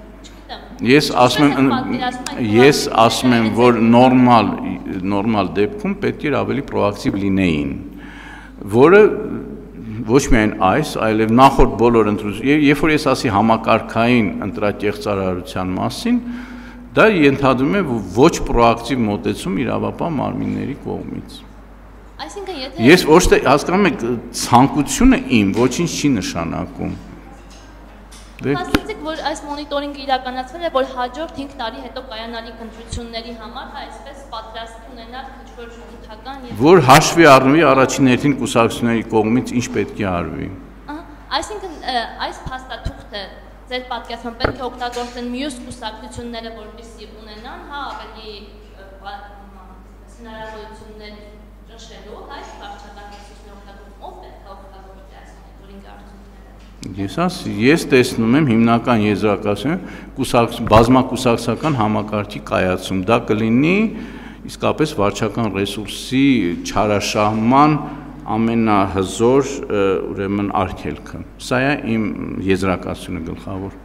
Ես ասում եմ, ես ասում եմ, որ նորմալ նորմալ դեպքում պետք է ավելի պրոակտիվ լինեին, որը ոչ միայն այս, այլև նախորդ բոլոր ընտրությունները, երբ որ ես ասի համակարգային ընտրակեղծարարության մասին, դա ենթադրում է ոչ պրոակտիվ մոտեցում իրավապահ մարմինների կողմից։ Այսինքն եթե Ես ոչ թե հասկանում եք ցանկությունը իմ ոչինչ չի նշանակում։ Ասացիք, որ այս մոնիտորինգը իրականացվել է, որ հաջորդ հինգ տարի հետո կայանալիք ընտրությունների համար, հա, այսպես պատրաստ ունենալ քիչ-որ ժողովրդական եւ որ հաշվի առնվի առաջին հերթին կուսակցությունների կողմից ինչ պետք է արվի։ Ահա, այսինքն այս փաստաթուղթը ձեր պատկերացմամբ պետք է օգտագործեն մյուս կուսակցությունները, որպեսզի ունենան, հա, ավելի հնարավորություններ ճնշելու, հա, վարչական ռեսուրսներ օգտագործում, ով պետք է օգտագործի այս մոնիտորինգի արդյունքները։ Ես աս ես տեսնում եմ հիմնական եզրակացությունը կուսակց բազմակուսակցական համակարգի կայացում, դա կլինի իսկապես վարչական ռեսուրսի չարաշահման ամենահզոր ուրեմն արգելքը։ Սա է իմ եզրակացությունը գլխավոր։